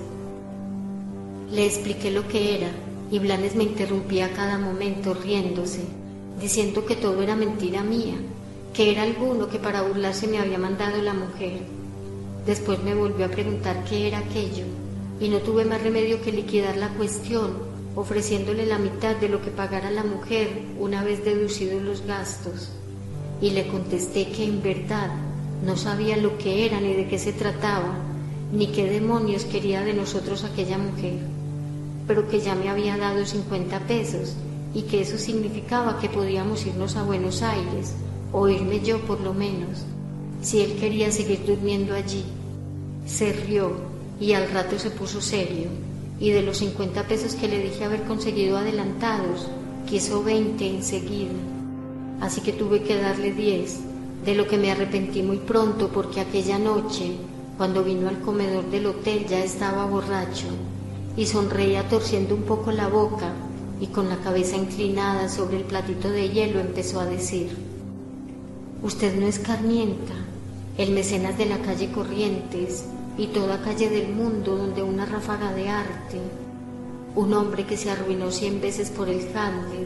Le expliqué lo que era y Blanes me interrumpía a cada momento riéndose, diciendo que todo era mentira mía, que era alguno que para burlarse me había mandado la mujer. Después me volvió a preguntar qué era aquello y no tuve más remedio que liquidar la cuestión, ofreciéndole la mitad de lo que pagara la mujer una vez deducidos los gastos. Y le contesté que en verdad no sabía lo que era ni de qué se trataba, ni qué demonios quería de nosotros aquella mujer, pero que ya me había dado cincuenta pesos y que eso significaba que podíamos irnos a Buenos Aires, o irme yo por lo menos, si él quería seguir durmiendo allí. Se rió y al rato se puso serio, y de los cincuenta pesos que le dije haber conseguido adelantados, quiso veinte enseguida. Así que tuve que darle diez, de lo que me arrepentí muy pronto porque aquella noche, cuando vino al comedor del hotel, ya estaba borracho y sonreía torciendo un poco la boca y con la cabeza inclinada sobre el platito de hielo empezó a decir: «Usted no es Carmienta, el mecenas de la calle Corrientes y toda calle del mundo donde una ráfaga de arte, un hombre que se arruinó cien veces por el Hamlet,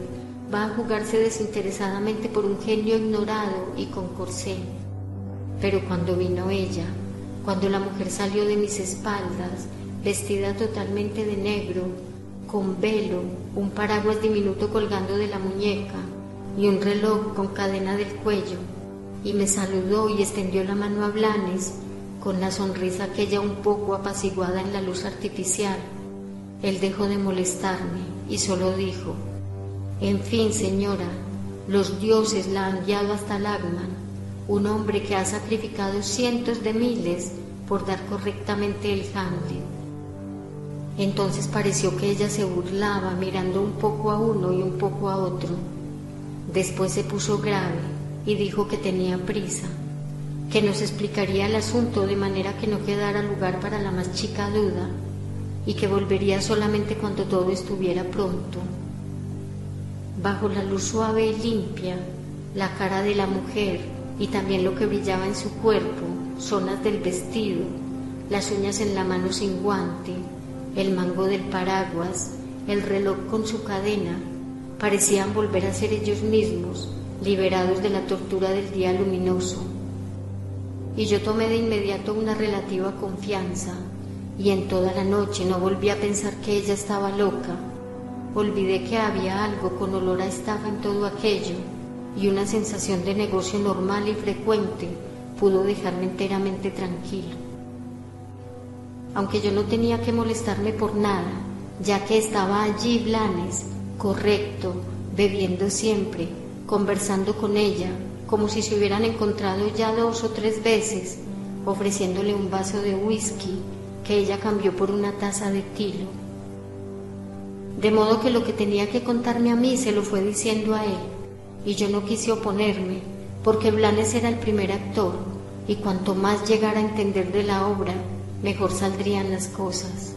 va a jugarse desinteresadamente por un genio ignorado y con corsé. Pero cuando vino ella, cuando la mujer salió de mis espaldas, vestida totalmente de negro, con velo, un paraguas diminuto colgando de la muñeca y un reloj con cadena del cuello, y me saludó y extendió la mano a Blanes, con la sonrisa aquella un poco apaciguada en la luz artificial, él dejó de molestarme y solo dijo: en fin, señora, los dioses la han guiado hasta Lagman, un hombre que ha sacrificado cientos de miles por dar correctamente el Hamlet. Entonces pareció que ella se burlaba, mirando un poco a uno y un poco a otro. Después se puso grave y dijo que tenía prisa, que nos explicaría el asunto de manera que no quedara lugar para la más chica duda, y que volvería solamente cuando todo estuviera pronto. Bajo la luz suave y limpia, la cara de la mujer y también lo que brillaba en su cuerpo, zonas del vestido, las uñas en la mano sin guante, el mango del paraguas, el reloj con su cadena, parecían volver a ser ellos mismos, liberados de la tortura del día luminoso. Y yo tomé de inmediato una relativa confianza, y en toda la noche no volví a pensar que ella estaba loca. Olvidé que había algo con olor a estafa en todo aquello, y una sensación de negocio normal y frecuente pudo dejarme enteramente tranquilo. Aunque yo no tenía que molestarme por nada, ya que estaba allí Blanes, correcto, bebiendo siempre, conversando con ella, como si se hubieran encontrado ya dos o tres veces, ofreciéndole un vaso de whisky que ella cambió por una taza de tilo. De modo que lo que tenía que contarme a mí se lo fue diciendo a él, y yo no quise oponerme, porque Blanes era el primer actor, y cuanto más llegara a entender de la obra, mejor saldrían las cosas.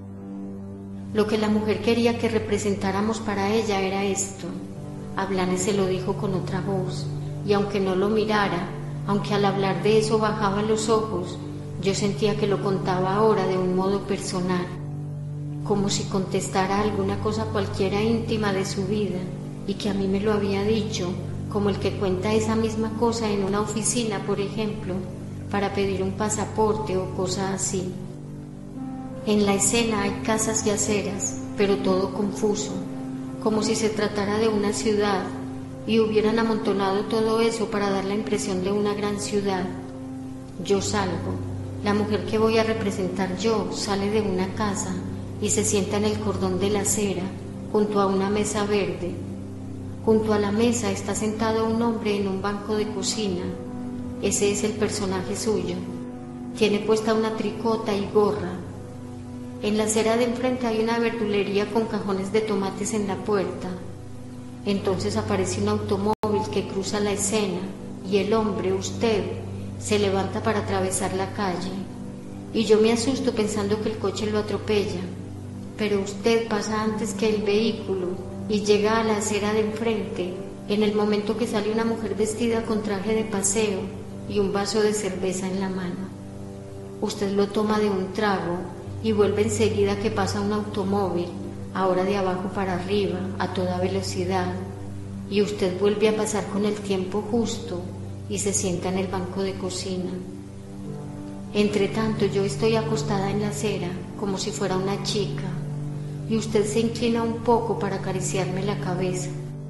Lo que la mujer quería que representáramos para ella era esto. A Blanes se lo dijo con otra voz, y aunque no lo mirara, aunque al hablar de eso bajaba los ojos, yo sentía que lo contaba ahora de un modo personal, como si contestara alguna cosa cualquiera íntima de su vida, y que a mí me lo había dicho, como el que cuenta esa misma cosa en una oficina, por ejemplo, para pedir un pasaporte o cosa así. En la escena hay casas y aceras, pero todo confuso, como si se tratara de una ciudad, y hubieran amontonado todo eso para dar la impresión de una gran ciudad. Yo salgo, la mujer que voy a representar yo sale de una casa y se sienta en el cordón de la acera, junto a una mesa verde. Junto a la mesa está sentado un hombre en un banco de cocina. Ese es el personaje suyo. Tiene puesta una tricota y gorra. En la acera de enfrente hay una verdulería con cajones de tomates en la puerta. Entonces aparece un automóvil que cruza la escena y el hombre, usted, se levanta para atravesar la calle. Y yo me asusto pensando que el coche lo atropella. Pero usted pasa antes que el vehículo y llega a la acera de enfrente en el momento que sale una mujer vestida con traje de paseo y un vaso de cerveza en la mano. Usted lo toma de un trago y vuelve enseguida que pasa un automóvil, ahora de abajo para arriba, a toda velocidad, y usted vuelve a pasar con el tiempo justo y se sienta en el banco de cocina. Entre tanto yo estoy acostada en la acera como si fuera una chica, y usted se inclina un poco para acariciarme la cabeza.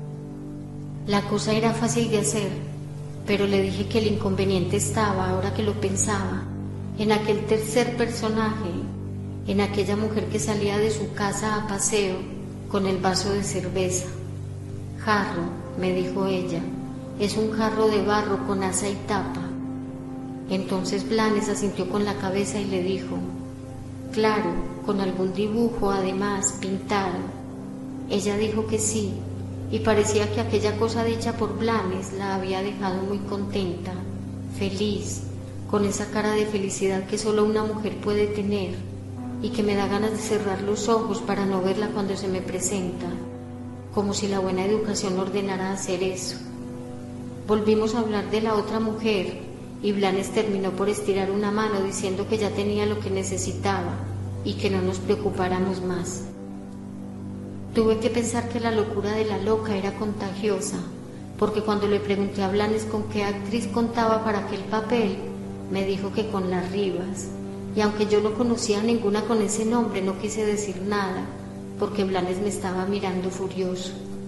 La cosa era fácil de hacer, pero le dije que el inconveniente estaba, ahora que lo pensaba, en aquel tercer personaje, en aquella mujer que salía de su casa a paseo con el vaso de cerveza. Jarro, me dijo ella, es un jarro de barro con asa y tapa. Entonces Blanes asintió con la cabeza y le dijo, claro, con algún dibujo además pintado. Ella dijo que sí, y parecía que aquella cosa dicha por Blanes la había dejado muy contenta, feliz, con esa cara de felicidad que solo una mujer puede tener, y que me da ganas de cerrar los ojos para no verla cuando se me presenta, como si la buena educación ordenara hacer eso. Volvimos a hablar de la otra mujer, y Blanes terminó por estirar una mano diciendo que ya tenía lo que necesitaba y que no nos preocupáramos más. Tuve que pensar que la locura de la loca era contagiosa, porque cuando le pregunté a Blanes con qué actriz contaba para aquel papel, me dijo que con las Rivas, y aunque yo no conocía a ninguna con ese nombre, no quise decir nada, porque Blanes me estaba mirando furioso.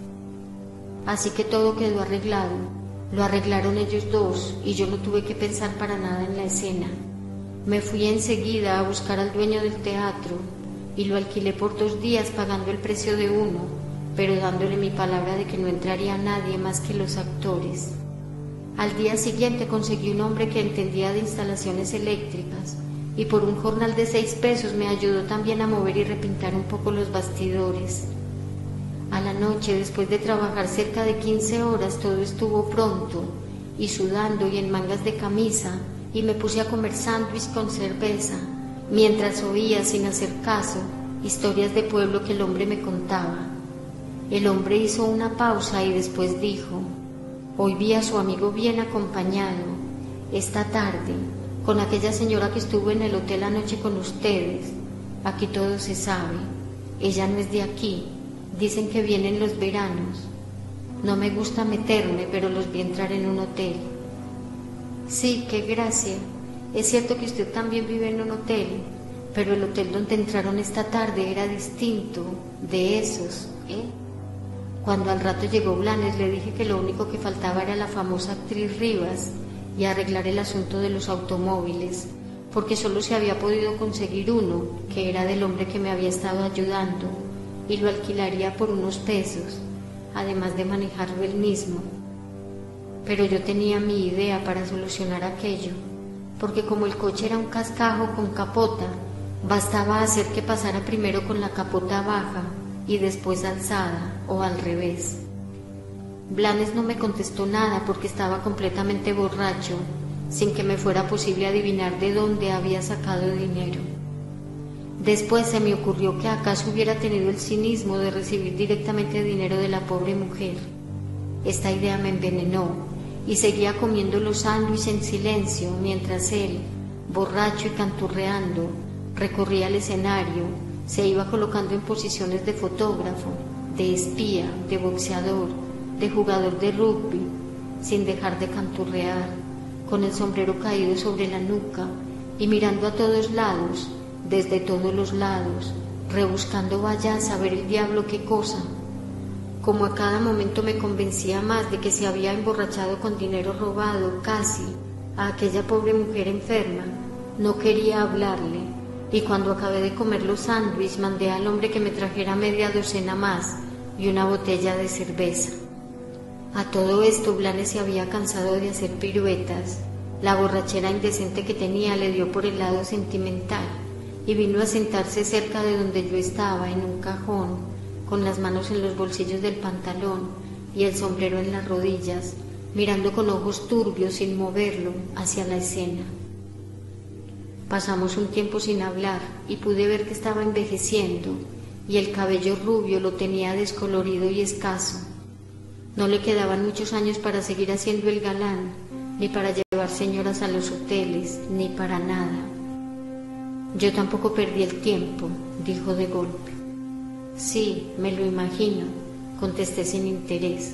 Así que todo quedó arreglado, lo arreglaron ellos dos, y yo no tuve que pensar para nada en la escena. Me fui enseguida a buscar al dueño del teatro, y lo alquilé por dos días pagando el precio de uno, pero dándole mi palabra de que no entraría nadie más que los actores. Al día siguiente conseguí un hombre que entendía de instalaciones eléctricas, y por un jornal de seis pesos me ayudó también a mover y repintar un poco los bastidores. A la noche, después de trabajar cerca de quince horas, todo estuvo pronto, y sudando y en mangas de camisa, y me puse a comer sándwich con cerveza, mientras oía, sin hacer caso, historias de pueblo que el hombre me contaba. El hombre hizo una pausa y después dijo: hoy vi a su amigo bien acompañado, esta tarde, con aquella señora que estuvo en el hotel anoche con ustedes. Aquí todo se sabe, ella no es de aquí, dicen que viene en los veranos. No me gusta meterme, pero los vi entrar en un hotel. Sí, qué gracia. Es cierto que usted también vive en un hotel, pero el hotel donde entraron esta tarde era distinto, de esos, ¿eh? Cuando al rato llegó Blanes, le dije que lo único que faltaba era la famosa actriz Rivas y arreglar el asunto de los automóviles, porque solo se había podido conseguir uno, que era del hombre que me había estado ayudando, y lo alquilaría por unos pesos, además de manejarlo él mismo. Pero yo tenía mi idea para solucionar aquello, porque como el coche era un cascajo con capota, bastaba hacer que pasara primero con la capota baja y después alzada, o al revés. Blanes no me contestó nada porque estaba completamente borracho, sin que me fuera posible adivinar de dónde había sacado dinero. Después se me ocurrió que acaso hubiera tenido el cinismo de recibir directamente dinero de la pobre mujer. Esta idea me envenenó, y seguía comiendo los sándwiches en silencio mientras él, borracho y canturreando, recorría el escenario, se iba colocando en posiciones de fotógrafo, de espía, de boxeador, de jugador de rugby, sin dejar de canturrear, con el sombrero caído sobre la nuca y mirando a todos lados, desde todos los lados, rebuscando vaya a saber el diablo qué cosa. Como a cada momento me convencía más de que se había emborrachado con dinero robado casi a aquella pobre mujer enferma, no quería hablarle, y cuando acabé de comer los sándwiches mandé al hombre que me trajera media docena más y una botella de cerveza. A todo esto Blanes se había cansado de hacer piruetas, la borrachera indecente que tenía le dio por el lado sentimental y vino a sentarse cerca de donde yo estaba, en un cajón, con las manos en los bolsillos del pantalón y el sombrero en las rodillas, mirando con ojos turbios sin moverlo hacia la escena. Pasamos un tiempo sin hablar y pude ver que estaba envejeciendo y el cabello rubio lo tenía descolorido y escaso. No le quedaban muchos años para seguir haciendo el galán, ni para llevar señoras a los hoteles, ni para nada. Yo tampoco perdí el tiempo, dijo de golpe. Sí, me lo imagino, contesté sin interés.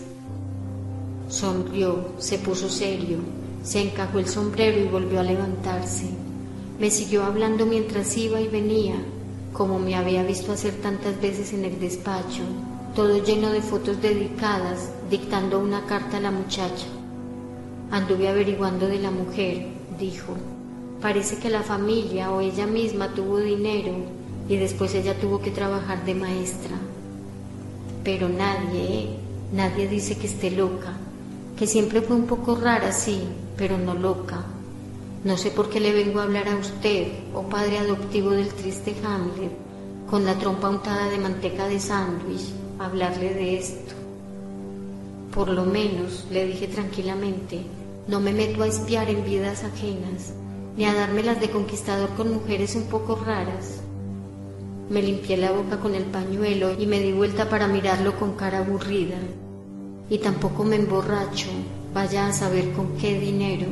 Sonrió, se puso serio, se encajó el sombrero y volvió a levantarse. Me siguió hablando mientras iba y venía, como me había visto hacer tantas veces en el despacho, todo lleno de fotos dedicadas, dictando una carta a la muchacha. Anduve averiguando de la mujer, dijo. Parece que la familia o ella misma tuvo dinero y después ella tuvo que trabajar de maestra. Pero nadie, ¿eh? Nadie dice que esté loca, que siempre fue un poco rara, sí, pero no loca. No sé por qué le vengo a hablar a usted, oh padre adoptivo del triste Hamlet, con la trompa untada de manteca de sándwich, a hablarle de esto. Por lo menos, le dije tranquilamente, no me meto a espiar en vidas ajenas, ni a dármelas de conquistador con mujeres un poco raras. Me limpié la boca con el pañuelo y me di vuelta para mirarlo con cara aburrida. Y tampoco me emborracho, vaya a saber con qué dinero.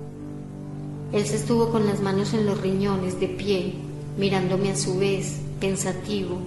Él se estuvo con las manos en los riñones, de pie, mirándome a su vez, pensativo,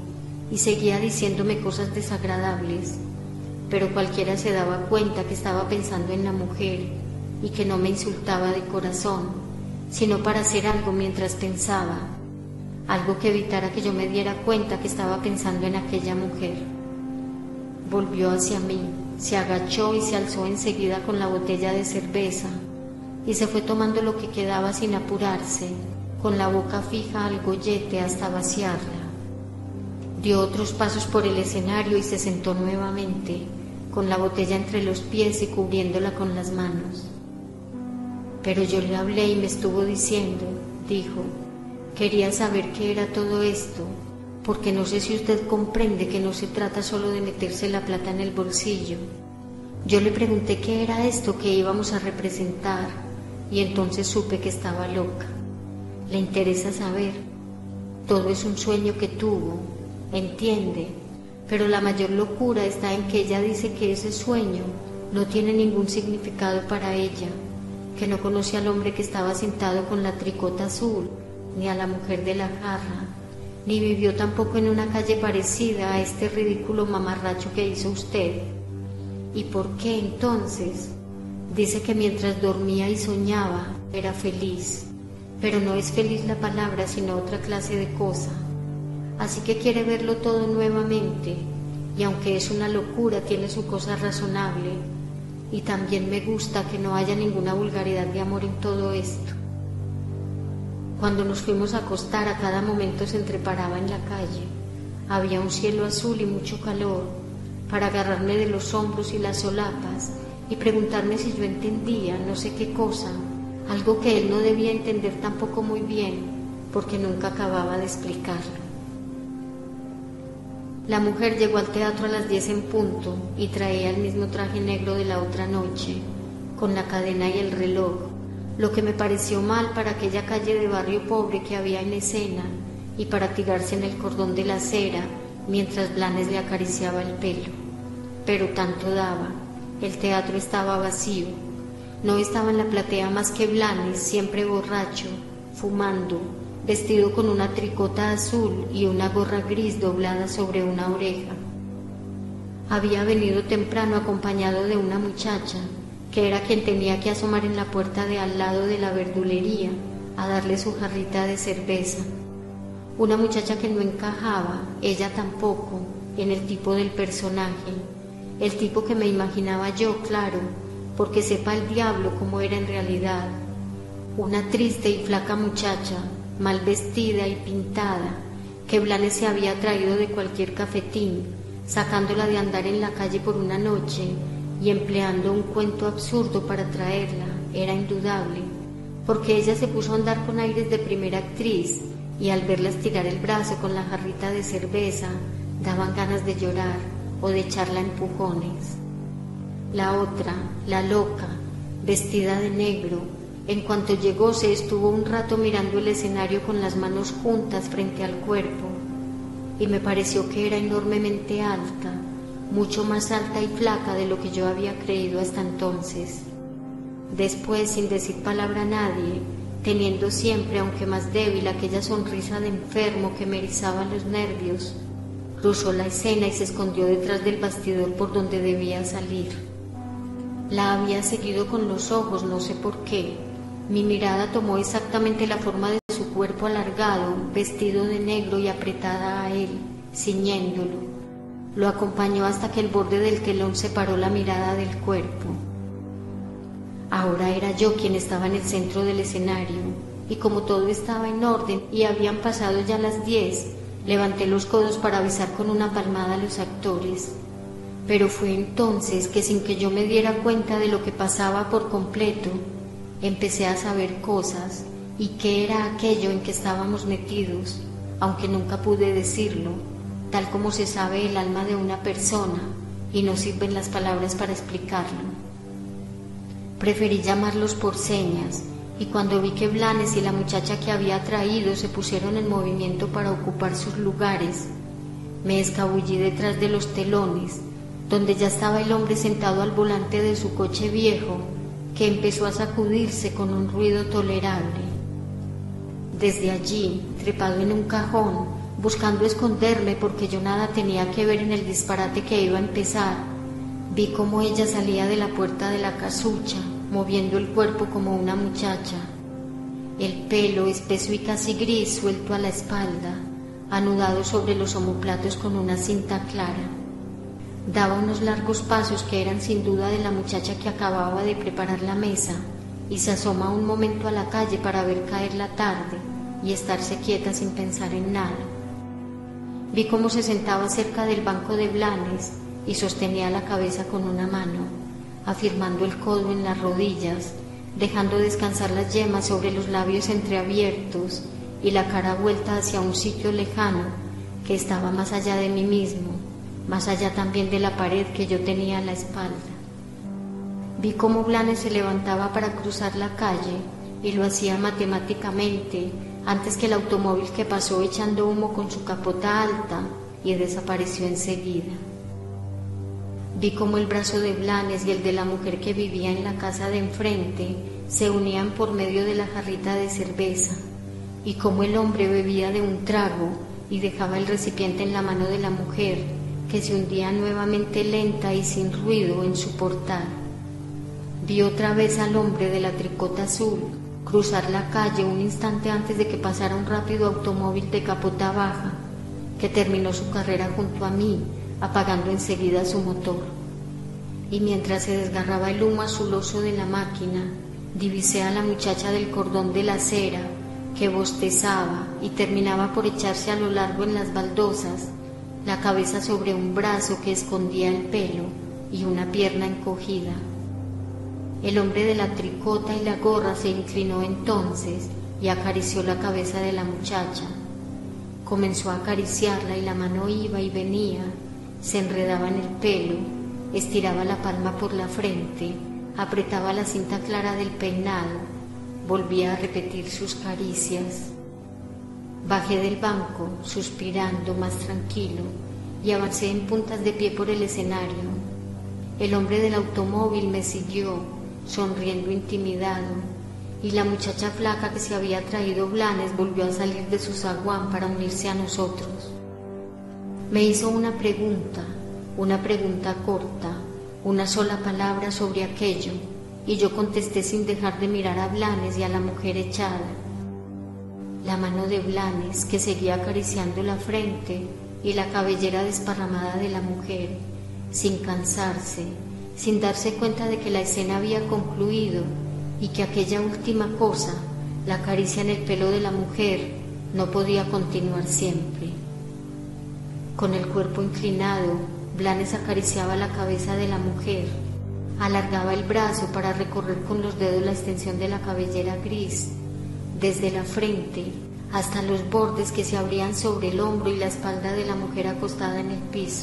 y seguía diciéndome cosas desagradables, pero cualquiera se daba cuenta que estaba pensando en la mujer y que no me insultaba de corazón, sino para hacer algo mientras pensaba, algo que evitara que yo me diera cuenta que estaba pensando en aquella mujer. Volvió hacia mí, se agachó y se alzó enseguida con la botella de cerveza y se fue tomando lo que quedaba sin apurarse, con la boca fija al gollete hasta vaciarla. Dio otros pasos por el escenario y se sentó nuevamente, con la botella entre los pies y cubriéndola con las manos. Pero yo le hablé y me estuvo diciendo, dijo, quería saber qué era todo esto, porque no sé si usted comprende que no se trata solo de meterse la plata en el bolsillo. Yo le pregunté qué era esto que íbamos a representar y entonces supe que estaba loca. Le interesa saber. Todo es un sueño que tuvo, entiende, pero la mayor locura está en que ella dice que ese sueño no tiene ningún significado para ella, que no conoce al hombre que estaba sentado con la tricota azul, ni a la mujer de la jarra, ni vivió tampoco en una calle parecida a este ridículo mamarracho que hizo usted. ¿Y por qué entonces? Dice que mientras dormía y soñaba era feliz, pero no es feliz la palabra sino otra clase de cosa. Así que quiere verlo todo nuevamente, y aunque es una locura tiene su cosa razonable, y también me gusta que no haya ninguna vulgaridad de amor en todo esto. Cuando nos fuimos a acostar, a cada momento se entreparaba en la calle. Había un cielo azul y mucho calor, para agarrarme de los hombros y las solapas y preguntarme si yo entendía no sé qué cosa, algo que él no debía entender tampoco muy bien, porque nunca acababa de explicarlo. La mujer llegó al teatro a las diez en punto y traía el mismo traje negro de la otra noche, con la cadena y el reloj, lo que me pareció mal para aquella calle de barrio pobre que había en escena y para tirarse en el cordón de la acera mientras Blanes le acariciaba el pelo. Pero tanto daba, el teatro estaba vacío, no estaba en la platea más que Blanes, siempre borracho, fumando, vestido con una tricota azul y una gorra gris doblada sobre una oreja. Había venido temprano acompañado de una muchacha, que era quien tenía que asomar en la puerta de al lado de la verdulería a darle su jarrita de cerveza. Una muchacha que no encajaba, ella tampoco, en el tipo del personaje, el tipo que me imaginaba yo, claro, porque sepa el diablo cómo era en realidad. Una triste y flaca muchacha, mal vestida y pintada, que Blanes se había traído de cualquier cafetín, sacándola de andar en la calle por una noche y empleando un cuento absurdo para traerla, era indudable, porque ella se puso a andar con aires de primera actriz y al verla estirar el brazo con la jarrita de cerveza, daban ganas de llorar o de echarla a empujones. La otra, la loca, vestida de negro, en cuanto llegó se estuvo un rato mirando el escenario con las manos juntas frente al cuerpo, y me pareció que era enormemente alta, mucho más alta y flaca de lo que yo había creído hasta entonces. Después, sin decir palabra a nadie, teniendo siempre, aunque más débil, aquella sonrisa de enfermo que me erizaba los nervios, cruzó la escena y se escondió detrás del bastidor por donde debía salir. La había seguido con los ojos, no sé por qué. Mi mirada tomó exactamente la forma de su cuerpo alargado, vestido de negro y apretada a él, ciñéndolo. Lo acompañó hasta que el borde del telón separó la mirada del cuerpo. Ahora era yo quien estaba en el centro del escenario, y como todo estaba en orden y habían pasado ya las diez, levanté los codos para avisar con una palmada a los actores. Pero fue entonces que, sin que yo me diera cuenta de lo que pasaba por completo, empecé a saber cosas y qué era aquello en que estábamos metidos, aunque nunca pude decirlo, tal como se sabe el alma de una persona y no sirven las palabras para explicarlo. Preferí llamarlos por señas, y cuando vi que Blanes y la muchacha que había traído se pusieron en movimiento para ocupar sus lugares, me escabullí detrás de los telones, donde ya estaba el hombre sentado al volante de su coche viejo, que empezó a sacudirse con un ruido tolerable. Desde allí, trepado en un cajón, buscando esconderme porque yo nada tenía que ver en el disparate que iba a empezar. Vi cómo ella salía de la puerta de la casucha, moviendo el cuerpo como una muchacha. El pelo espeso y casi gris suelto a la espalda, anudado sobre los omoplatos con una cinta clara. Daba unos largos pasos que eran sin duda de la muchacha que acababa de preparar la mesa, y se asoma un momento a la calle para ver caer la tarde y estarse quieta sin pensar en nada. Vi cómo se sentaba cerca del banco de Blanes y sostenía la cabeza con una mano, afirmando el codo en las rodillas, dejando descansar las yemas sobre los labios entreabiertos y la cara vuelta hacia un sitio lejano que estaba más allá de mí mismo, más allá también de la pared que yo tenía a la espalda. Vi cómo Blanes se levantaba para cruzar la calle y lo hacía matemáticamente antes que el automóvil que pasó echando humo con su capota alta y desapareció enseguida. Vi cómo el brazo de Blanes y el de la mujer que vivía en la casa de enfrente se unían por medio de la jarrita de cerveza, y cómo el hombre bebía de un trago y dejaba el recipiente en la mano de la mujer, que se hundía nuevamente lenta y sin ruido en su portal. Vi otra vez al hombre de la tricota azul cruzar la calle un instante antes de que pasara un rápido automóvil de capota baja, que terminó su carrera junto a mí, apagando enseguida su motor. Y mientras se desgarraba el humo azuloso de la máquina, divisé a la muchacha del cordón de la acera, que bostezaba y terminaba por echarse a lo largo en las baldosas, la cabeza sobre un brazo que escondía el pelo y una pierna encogida. El hombre de la tricota y la gorra se inclinó entonces y acarició la cabeza de la muchacha. Comenzó a acariciarla y la mano iba y venía, se enredaba en el pelo, estiraba la palma por la frente, apretaba la cinta clara del peinado, volvía a repetir sus caricias. Bajé del banco, suspirando más tranquilo, y avancé en puntas de pie por el escenario. El hombre del automóvil me siguió, sonriendo intimidado, y la muchacha flaca que se había traído Blanes volvió a salir de su zaguán para unirse a nosotros. Me hizo una pregunta, una pregunta corta, una sola palabra sobre aquello, y yo contesté sin dejar de mirar a Blanes y a la mujer echada. La mano de Blanes, que seguía acariciando la frente y la cabellera desparramada de la mujer, sin cansarse, sin darse cuenta de que la escena había concluido y que aquella última cosa, la caricia en el pelo de la mujer, no podía continuar siempre. Con el cuerpo inclinado, Blanes acariciaba la cabeza de la mujer, alargaba el brazo para recorrer con los dedos la extensión de la cabellera gris, desde la frente hasta los bordes que se abrían sobre el hombro y la espalda de la mujer acostada en el piso.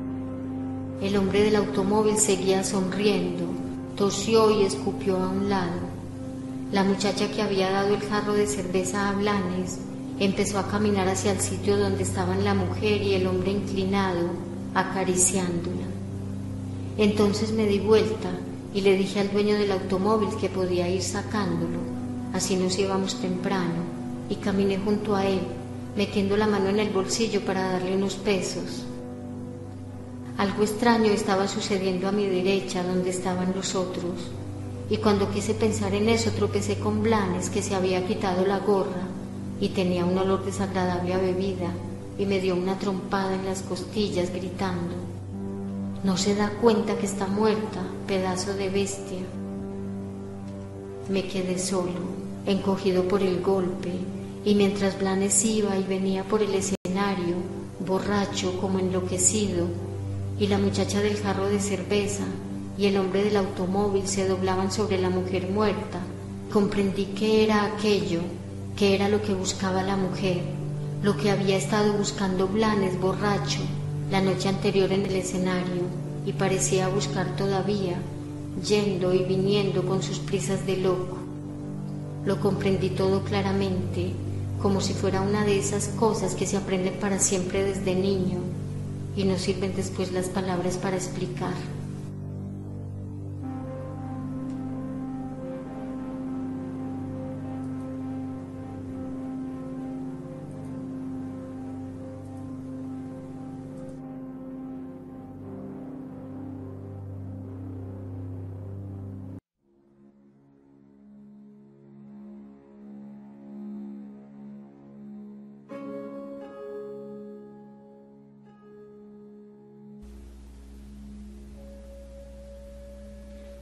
El hombre del automóvil seguía sonriendo, tosió y escupió a un lado. La muchacha que había dado el jarro de cerveza a Blanes empezó a caminar hacia el sitio donde estaban la mujer y el hombre inclinado, acariciándola. Entonces me di vuelta y le dije al dueño del automóvil que podía ir sacándolo, así nos íbamos temprano, y caminé junto a él, metiendo la mano en el bolsillo para darle unos pesos. Algo extraño estaba sucediendo a mi derecha, donde estaban los otros, y cuando quise pensar en eso tropecé con Blanes, que se había quitado la gorra y tenía un olor desagradable a bebida, y me dio una trompada en las costillas gritando: «No se da cuenta que está muerta, pedazo de bestia». Me quedé solo, encogido por el golpe, y mientras Blanes iba y venía por el escenario, borracho como enloquecido, y la muchacha del jarro de cerveza y el hombre del automóvil se doblaban sobre la mujer muerta, comprendí que era aquello, que era lo que buscaba la mujer, lo que había estado buscando Blanes borracho la noche anterior en el escenario, y parecía buscar todavía, yendo y viniendo con sus prisas de loco. Lo comprendí todo claramente, como si fuera una de esas cosas que se aprenden para siempre desde niño, y no sirven después las palabras para explicar.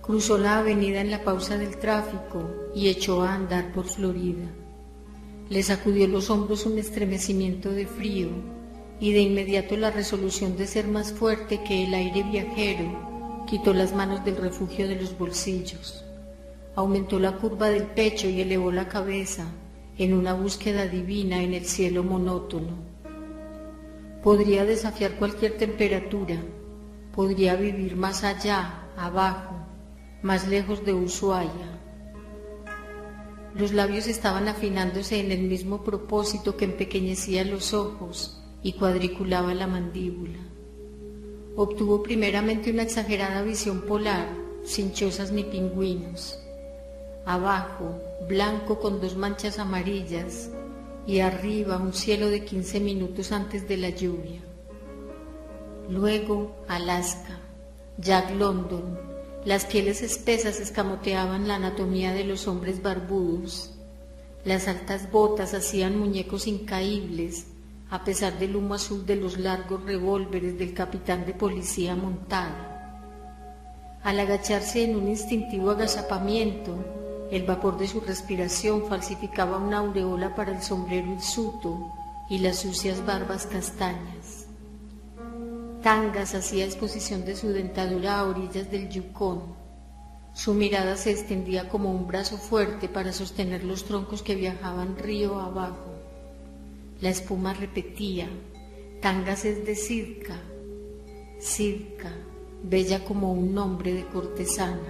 Cruzó la avenida en la pausa del tráfico y echó a andar por Florida. Le sacudió los hombros un estremecimiento de frío y de inmediato la resolución de ser más fuerte que el aire viajero quitó las manos del refugio de los bolsillos. Aumentó la curva del pecho y elevó la cabeza en una búsqueda divina en el cielo monótono. Podría desafiar cualquier temperatura, podría vivir más allá, abajo, más lejos de Ushuaia. Los labios estaban afinándose en el mismo propósito que empequeñecía los ojos y cuadriculaba la mandíbula. Obtuvo primeramente una exagerada visión polar, sin chozas ni pingüinos. Abajo, blanco con dos manchas amarillas, y arriba un cielo de quince minutos antes de la lluvia. Luego, Alaska, Jack London. Las pieles espesas escamoteaban la anatomía de los hombres barbudos. Las altas botas hacían muñecos incaíbles, a pesar del humo azul de los largos revólveres del capitán de policía montado. Al agacharse en un instintivo agazapamiento, el vapor de su respiración falsificaba una aureola para el sombrero hirsuto y las sucias barbas castañas. Tangas hacía exposición de su dentadura a orillas del Yukón. Su mirada se extendía como un brazo fuerte para sostener los troncos que viajaban río abajo. La espuma repetía: Tangas es de Sitka, Sitka, bella como un nombre de cortesana.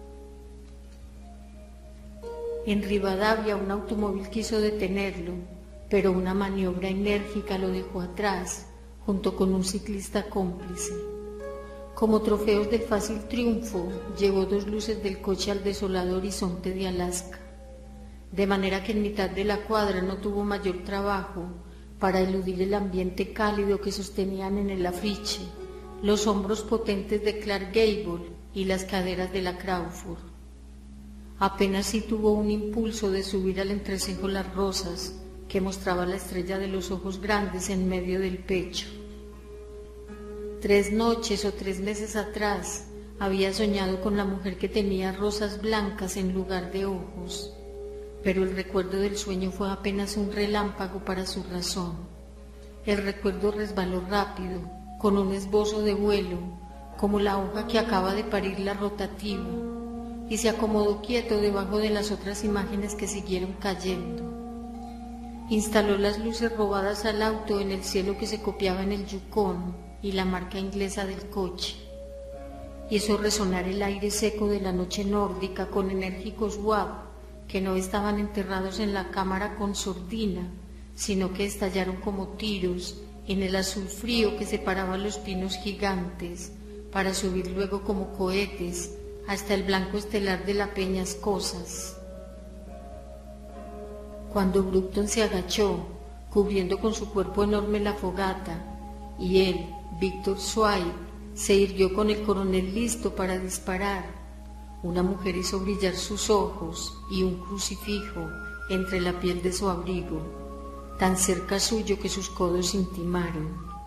En Rivadavia un automóvil quiso detenerlo, pero una maniobra enérgica lo dejó atrás, junto con un ciclista cómplice. Como trofeos del fácil triunfo, llevó dos luces del coche al desolado horizonte de Alaska, de manera que en mitad de la cuadra no tuvo mayor trabajo para eludir el ambiente cálido que sostenían en el afiche los hombros potentes de Clark Gable y las caderas de la Crawford. Apenas sí tuvo un impulso de subir al entrecejo las rosas que mostraba la estrella de los ojos grandes en medio del pecho. Tres noches o tres meses atrás había soñado con la mujer que tenía rosas blancas en lugar de ojos, pero el recuerdo del sueño fue apenas un relámpago para su razón. El recuerdo resbaló rápido, con un esbozo de vuelo, como la hoja que acaba de parir la rotativa, y se acomodó quieto debajo de las otras imágenes que siguieron cayendo. Instaló las luces robadas al auto en el cielo que se copiaba en el Yukón y la marca inglesa del coche. Hizo resonar el aire seco de la noche nórdica con enérgicos wab que no estaban enterrados en la cámara con sordina, sino que estallaron como tiros en el azul frío que separaba los pinos gigantes, para subir luego como cohetes hasta el blanco estelar de la Peñascosas. Cuando Bruton se agachó, cubriendo con su cuerpo enorme la fogata, y él, Víctor Swipe, se irguió con el coronel listo para disparar, una mujer hizo brillar sus ojos y un crucifijo entre la piel de su abrigo, tan cerca suyo que sus codos intimaron.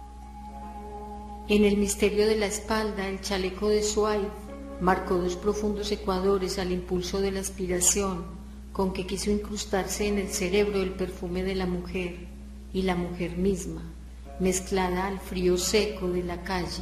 En el misterio de la espalda, el chaleco de Swipe marcó dos profundos ecuadores al impulso de la aspiración con que quiso incrustarse en el cerebro el perfume de la mujer y la mujer misma, mezclada al frío seco de la calle.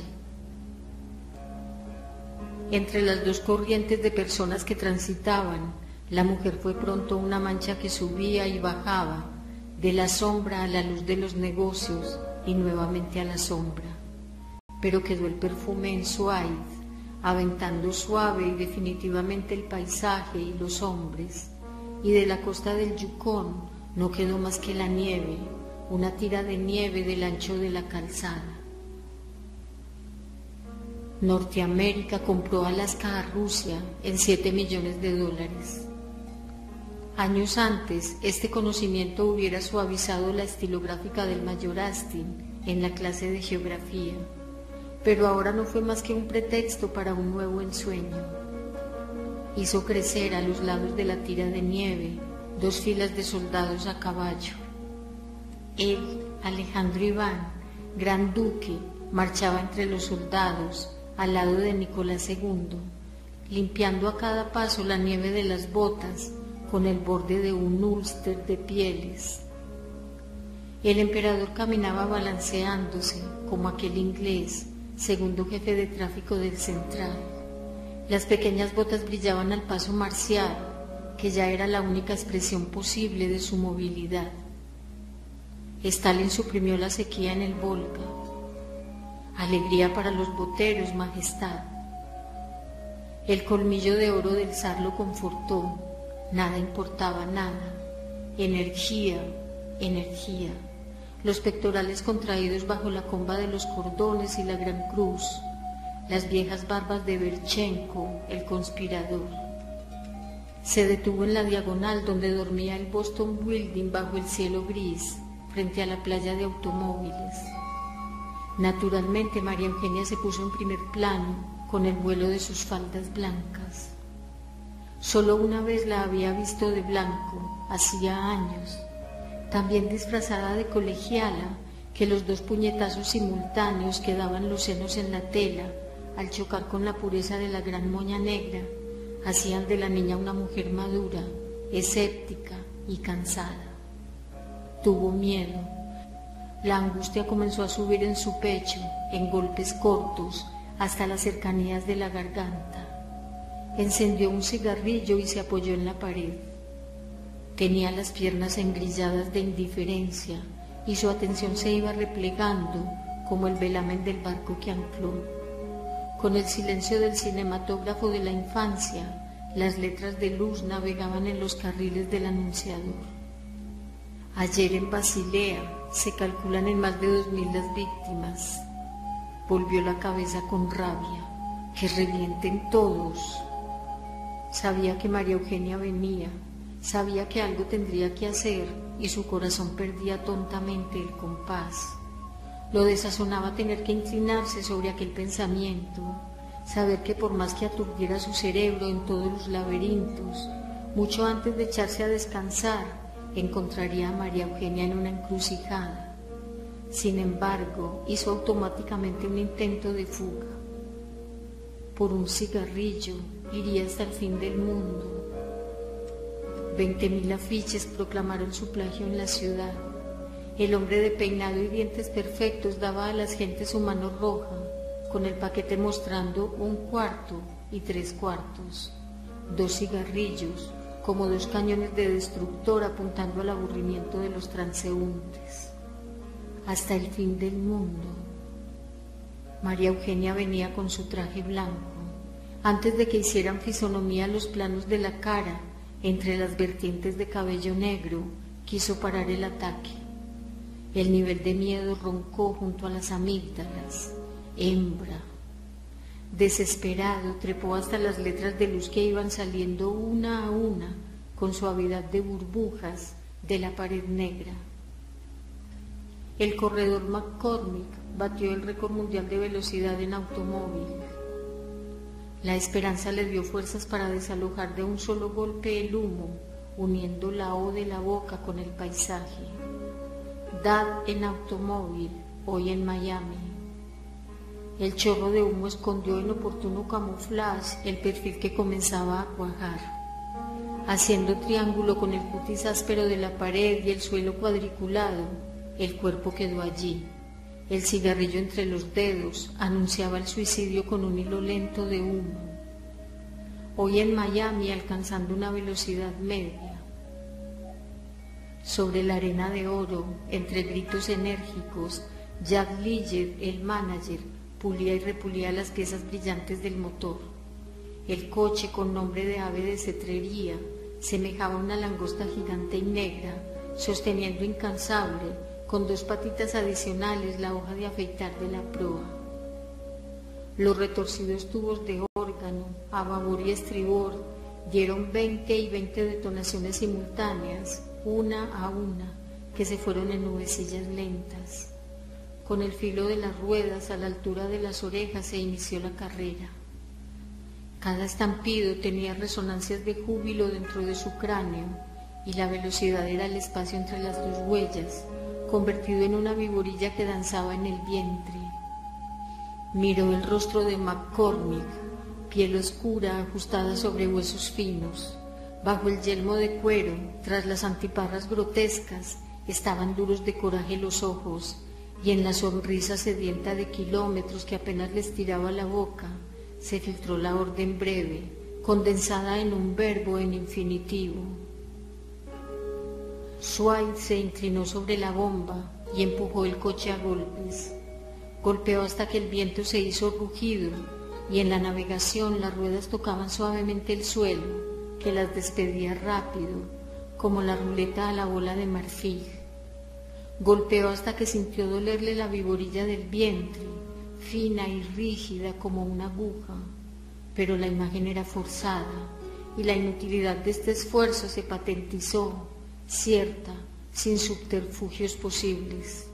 Entre las dos corrientes de personas que transitaban, la mujer fue pronto una mancha que subía y bajaba, de la sombra a la luz de los negocios y nuevamente a la sombra. Pero quedó el perfume en Swipe, aventando suave y definitivamente el paisaje y los hombres, y de la costa del Yukón no quedó más que la nieve, una tira de nieve del ancho de la calzada. Norteamérica compró Alaska a Rusia en siete millones de dólares. Años antes, este conocimiento hubiera suavizado la estilográfica del mayor Astin en la clase de geografía, pero ahora no fue más que un pretexto para un nuevo ensueño. Hizo crecer a los lados de la tira de nieve dos filas de soldados a caballo. Él, Alejandro Iván, gran duque, marchaba entre los soldados al lado de Nicolás segundo, limpiando a cada paso la nieve de las botas con el borde de un úlster de pieles. El emperador caminaba balanceándose como aquel inglés, segundo jefe de tráfico del Central. Las pequeñas botas brillaban al paso marcial, que ya era la única expresión posible de su movilidad. Stalin suprimió la sequía en el Volga. Alegría para los boteros, majestad. El colmillo de oro del zar lo confortó. Nada importaba, nada. Energía, energía. Los pectorales contraídos bajo la comba de los cordones y la gran cruz. Las viejas barbas de Berchenko, el conspirador. Se detuvo en la diagonal donde dormía el Boston Building bajo el cielo gris, frente a la playa de automóviles. Naturalmente María Eugenia se puso en primer plano con el vuelo de sus faldas blancas. Solo una vez la había visto de blanco, hacía años, también disfrazada de colegiala, que los dos puñetazos simultáneos que daban los senos en la tela al chocar con la pureza de la gran moña negra hacían de la niña una mujer madura, escéptica y cansada. Tuvo miedo. La angustia comenzó a subir en su pecho, en golpes cortos, hasta las cercanías de la garganta. Encendió un cigarrillo y se apoyó en la pared. Tenía las piernas engrilladas de indiferencia y su atención se iba replegando como el velamen del barco que ancló. Con el silencio del cinematógrafo de la infancia, las letras de luz navegaban en los carriles del anunciador. Ayer en Basilea se calculan en más de dos mil las víctimas. Volvió la cabeza con rabia. Que revienten todos. Sabía que María Eugenia venía, sabía que algo tendría que hacer y su corazón perdía tontamente el compás. Lo desazonaba tener que inclinarse sobre aquel pensamiento, saber que por más que aturdiera su cerebro en todos los laberintos, mucho antes de echarse a descansar, encontraría a María Eugenia en una encrucijada. Sin embargo, hizo automáticamente un intento de fuga. Por un cigarrillo iría hasta el fin del mundo. Veinte mil afiches proclamaron su plagio en la ciudad. El hombre de peinado y dientes perfectos daba a las gentes su mano roja, con el paquete mostrando un cuarto y tres cuartos, dos cigarrillos, como dos cañones de destructor apuntando al aburrimiento de los transeúntes. Hasta el fin del mundo. María Eugenia venía con su traje blanco. Antes de que hicieran fisonomía los planos de la cara, entre las vertientes de cabello negro, quiso parar el ataque. El nivel de miedo roncó junto a las amígdalas. Hembra. Desesperado, trepó hasta las letras de luz que iban saliendo una a una, con suavidad de burbujas, de la pared negra. El corredor McCormick batió el récord mundial de velocidad en automóvil. La esperanza le dio fuerzas para desalojar de un solo golpe el humo, uniendo la O de la boca con el paisaje. Dad en automóvil, hoy en Miami. El chorro de humo escondió en oportuno camuflaje el perfil que comenzaba a cuajar. Haciendo triángulo con el cutis áspero de la pared y el suelo cuadriculado, el cuerpo quedó allí. El cigarrillo entre los dedos anunciaba el suicidio con un hilo lento de humo. Hoy en Miami alcanzando una velocidad media. Sobre la arena de oro, entre gritos enérgicos, Jack Lillet, el manager, pulía y repulía las piezas brillantes del motor. El coche, con nombre de ave de cetrería, semejaba una langosta gigante y negra, sosteniendo incansable, con dos patitas adicionales, la hoja de afeitar de la proa. Los retorcidos tubos de órgano, a babor y estribor, dieron veinte y veinte detonaciones simultáneas, una a una, que se fueron en nubecillas lentas. Con el filo de las ruedas a la altura de las orejas se inició la carrera. Cada estampido tenía resonancias de júbilo dentro de su cráneo, y la velocidad era el espacio entre las dos huellas, convertido en una viborilla que danzaba en el vientre. Miró el rostro de McCormick, piel oscura ajustada sobre huesos finos. Bajo el yelmo de cuero, tras las antiparras grotescas, estaban duros de coraje los ojos, y en la sonrisa sedienta de kilómetros que apenas les tiraba la boca, se filtró la orden breve, condensada en un verbo en infinitivo. Swide se inclinó sobre la bomba y empujó el coche a golpes. Golpeó hasta que el viento se hizo rugido y en la navegación las ruedas tocaban suavemente el suelo, que las despedía rápido, como la ruleta a la bola de marfil. Golpeó hasta que sintió dolerle la viborilla del vientre, fina y rígida como una aguja, pero la imagen era forzada y la inutilidad de este esfuerzo se patentizó, cierta, sin subterfugios posibles.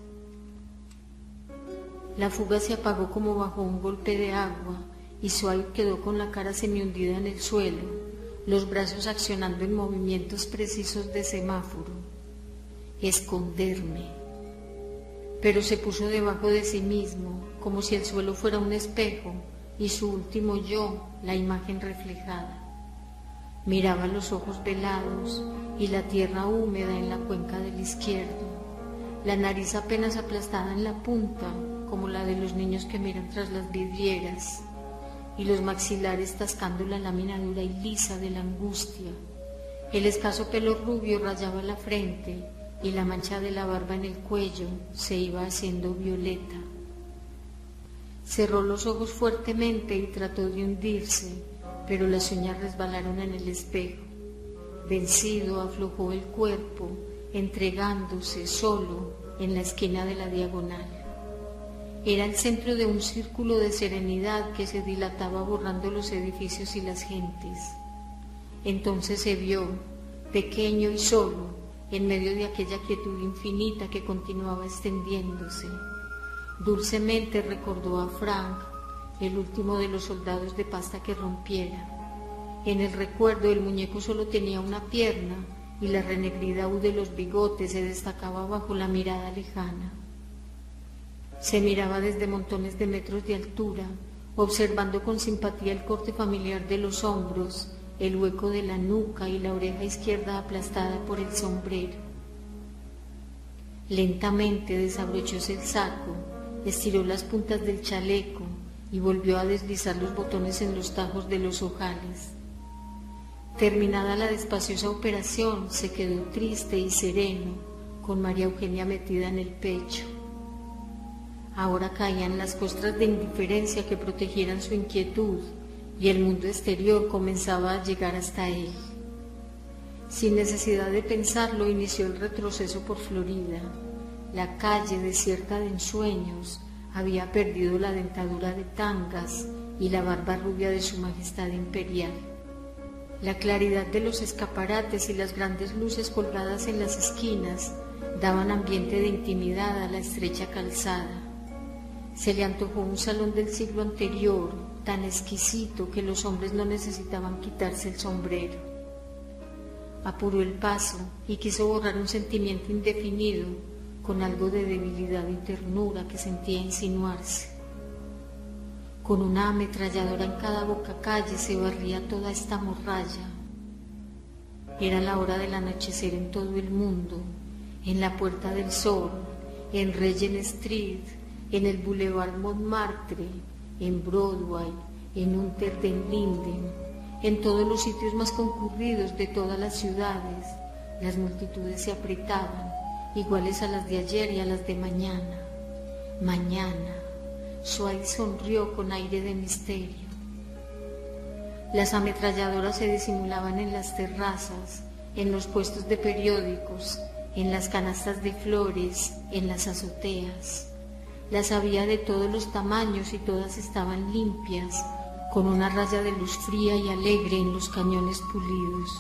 La fuga se apagó como bajo un golpe de agua y Swide quedó con la cara semihundida en el suelo, los brazos accionando en movimientos precisos de semáforo. Esconderme. Pero se puso debajo de sí mismo, como si el suelo fuera un espejo y su último yo, la imagen reflejada. Miraba los ojos velados y la tierra húmeda en la cuenca del izquierdo, la nariz apenas aplastada en la punta, como la de los niños que miran tras las vidrieras, y los maxilares tascando la lámina dura y lisa de la angustia. El escaso pelo rubio rayaba la frente y la mancha de la barba en el cuello se iba haciendo violeta. Cerró los ojos fuertemente y trató de hundirse, pero las uñas resbalaron en el espejo. Vencido, aflojó el cuerpo, entregándose solo en la esquina de la diagonal. Era el centro de un círculo de serenidad que se dilataba borrando los edificios y las gentes. Entonces se vio, pequeño y solo, en medio de aquella quietud infinita que continuaba extendiéndose. Dulcemente recordó a Frank, el último de los soldados de pasta que rompiera. En el recuerdo el muñeco solo tenía una pierna y la renegrida U de los bigotes se destacaba bajo la mirada lejana. Se miraba desde montones de metros de altura, observando con simpatía el corte familiar de los hombros, el hueco de la nuca y la oreja izquierda aplastada por el sombrero. Lentamente desabrochóse el saco, estiró las puntas del chaleco y volvió a deslizar los botones en los tajos de los ojales. Terminada la despaciosa operación, se quedó triste y sereno, con María Eugenia metida en el pecho. Ahora caían las costras de indiferencia que protegieran su inquietud, y el mundo exterior comenzaba a llegar hasta él. Sin necesidad de pensarlo, inició el retroceso por Florida. La calle, desierta de ensueños, había perdido la dentadura de tangas y la barba rubia de su majestad imperial. La claridad de los escaparates y las grandes luces colgadas en las esquinas daban ambiente de intimidad a la estrecha calzada. Se le antojó un salón del siglo anterior, tan exquisito que los hombres no necesitaban quitarse el sombrero. Apuró el paso y quiso borrar un sentimiento indefinido con algo de debilidad y ternura que sentía insinuarse. Con una ametralladora en cada bocacalle se barría toda esta morralla. Era la hora del anochecer en todo el mundo, en la Puerta del Sol, en Regent Street, en el Boulevard Montmartre, en Broadway, en Unter den Linden, en todos los sitios más concurridos de todas las ciudades. Las multitudes se apretaban, iguales a las de ayer y a las de mañana. Mañana. Swide sonrió con aire de misterio. Las ametralladoras se disimulaban en las terrazas, en los puestos de periódicos, en las canastas de flores, en las azoteas. Las había de todos los tamaños y todas estaban limpias, con una raya de luz fría y alegre en los cañones pulidos.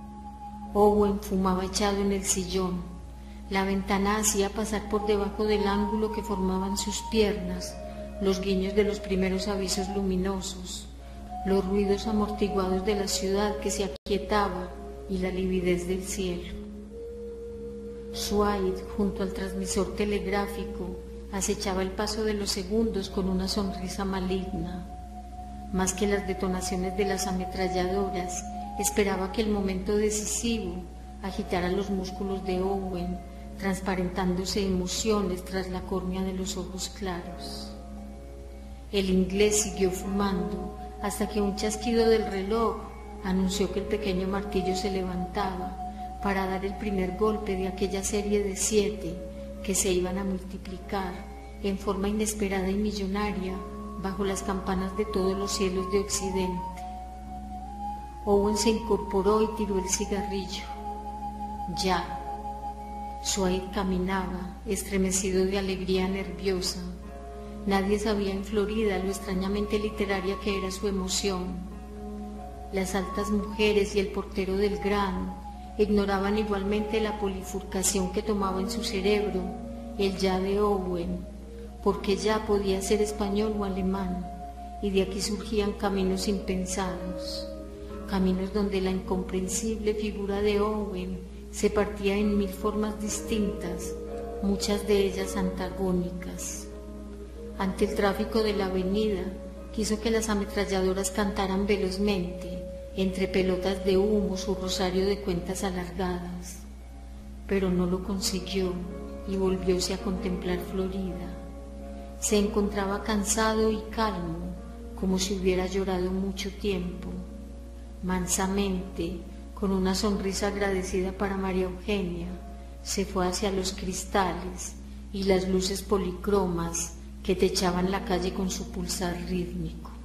Owen fumaba echado en el sillón. La ventana hacía pasar por debajo del ángulo que formaban sus piernas los guiños de los primeros avisos luminosos, los ruidos amortiguados de la ciudad que se aquietaba y la lividez del cielo. Swide, junto al transmisor telegráfico, acechaba el paso de los segundos con una sonrisa maligna. más que las detonaciones de las ametralladoras, esperaba que el momento decisivo agitara los músculos de Owen, transparentándose emociones tras la córnea de los ojos claros. El inglés siguió fumando hasta que un chasquido del reloj anunció que el pequeño martillo se levantaba para dar el primer golpe de aquella serie de siete que se iban a multiplicar en forma inesperada y millonaria bajo las campanas de todos los cielos de Occidente. Owen se incorporó y tiró el cigarrillo. Ya. Suaid caminaba, estremecido de alegría nerviosa. Nadie sabía en Florida lo extrañamente literaria que era su emoción. Las altas mujeres y el portero del Gran ignoraban igualmente la polifurcación que tomaba en su cerebro el ya de Owen, porque ya podía ser español o alemán, y de aquí surgían caminos impensados, caminos donde la incomprensible figura de Owen se partía en mil formas distintas, muchas de ellas antagónicas. Ante el tráfico de la avenida, quiso que las ametralladoras cantaran velozmente, entre pelotas de humo, su rosario de cuentas alargadas, pero no lo consiguió y volvióse a contemplar Florida. Se encontraba cansado y calmo, como si hubiera llorado mucho tiempo. Mansamente, con una sonrisa agradecida para María Eugenia, se fue hacia los cristales y las luces policromas que techaban la calle con su pulsar rítmico.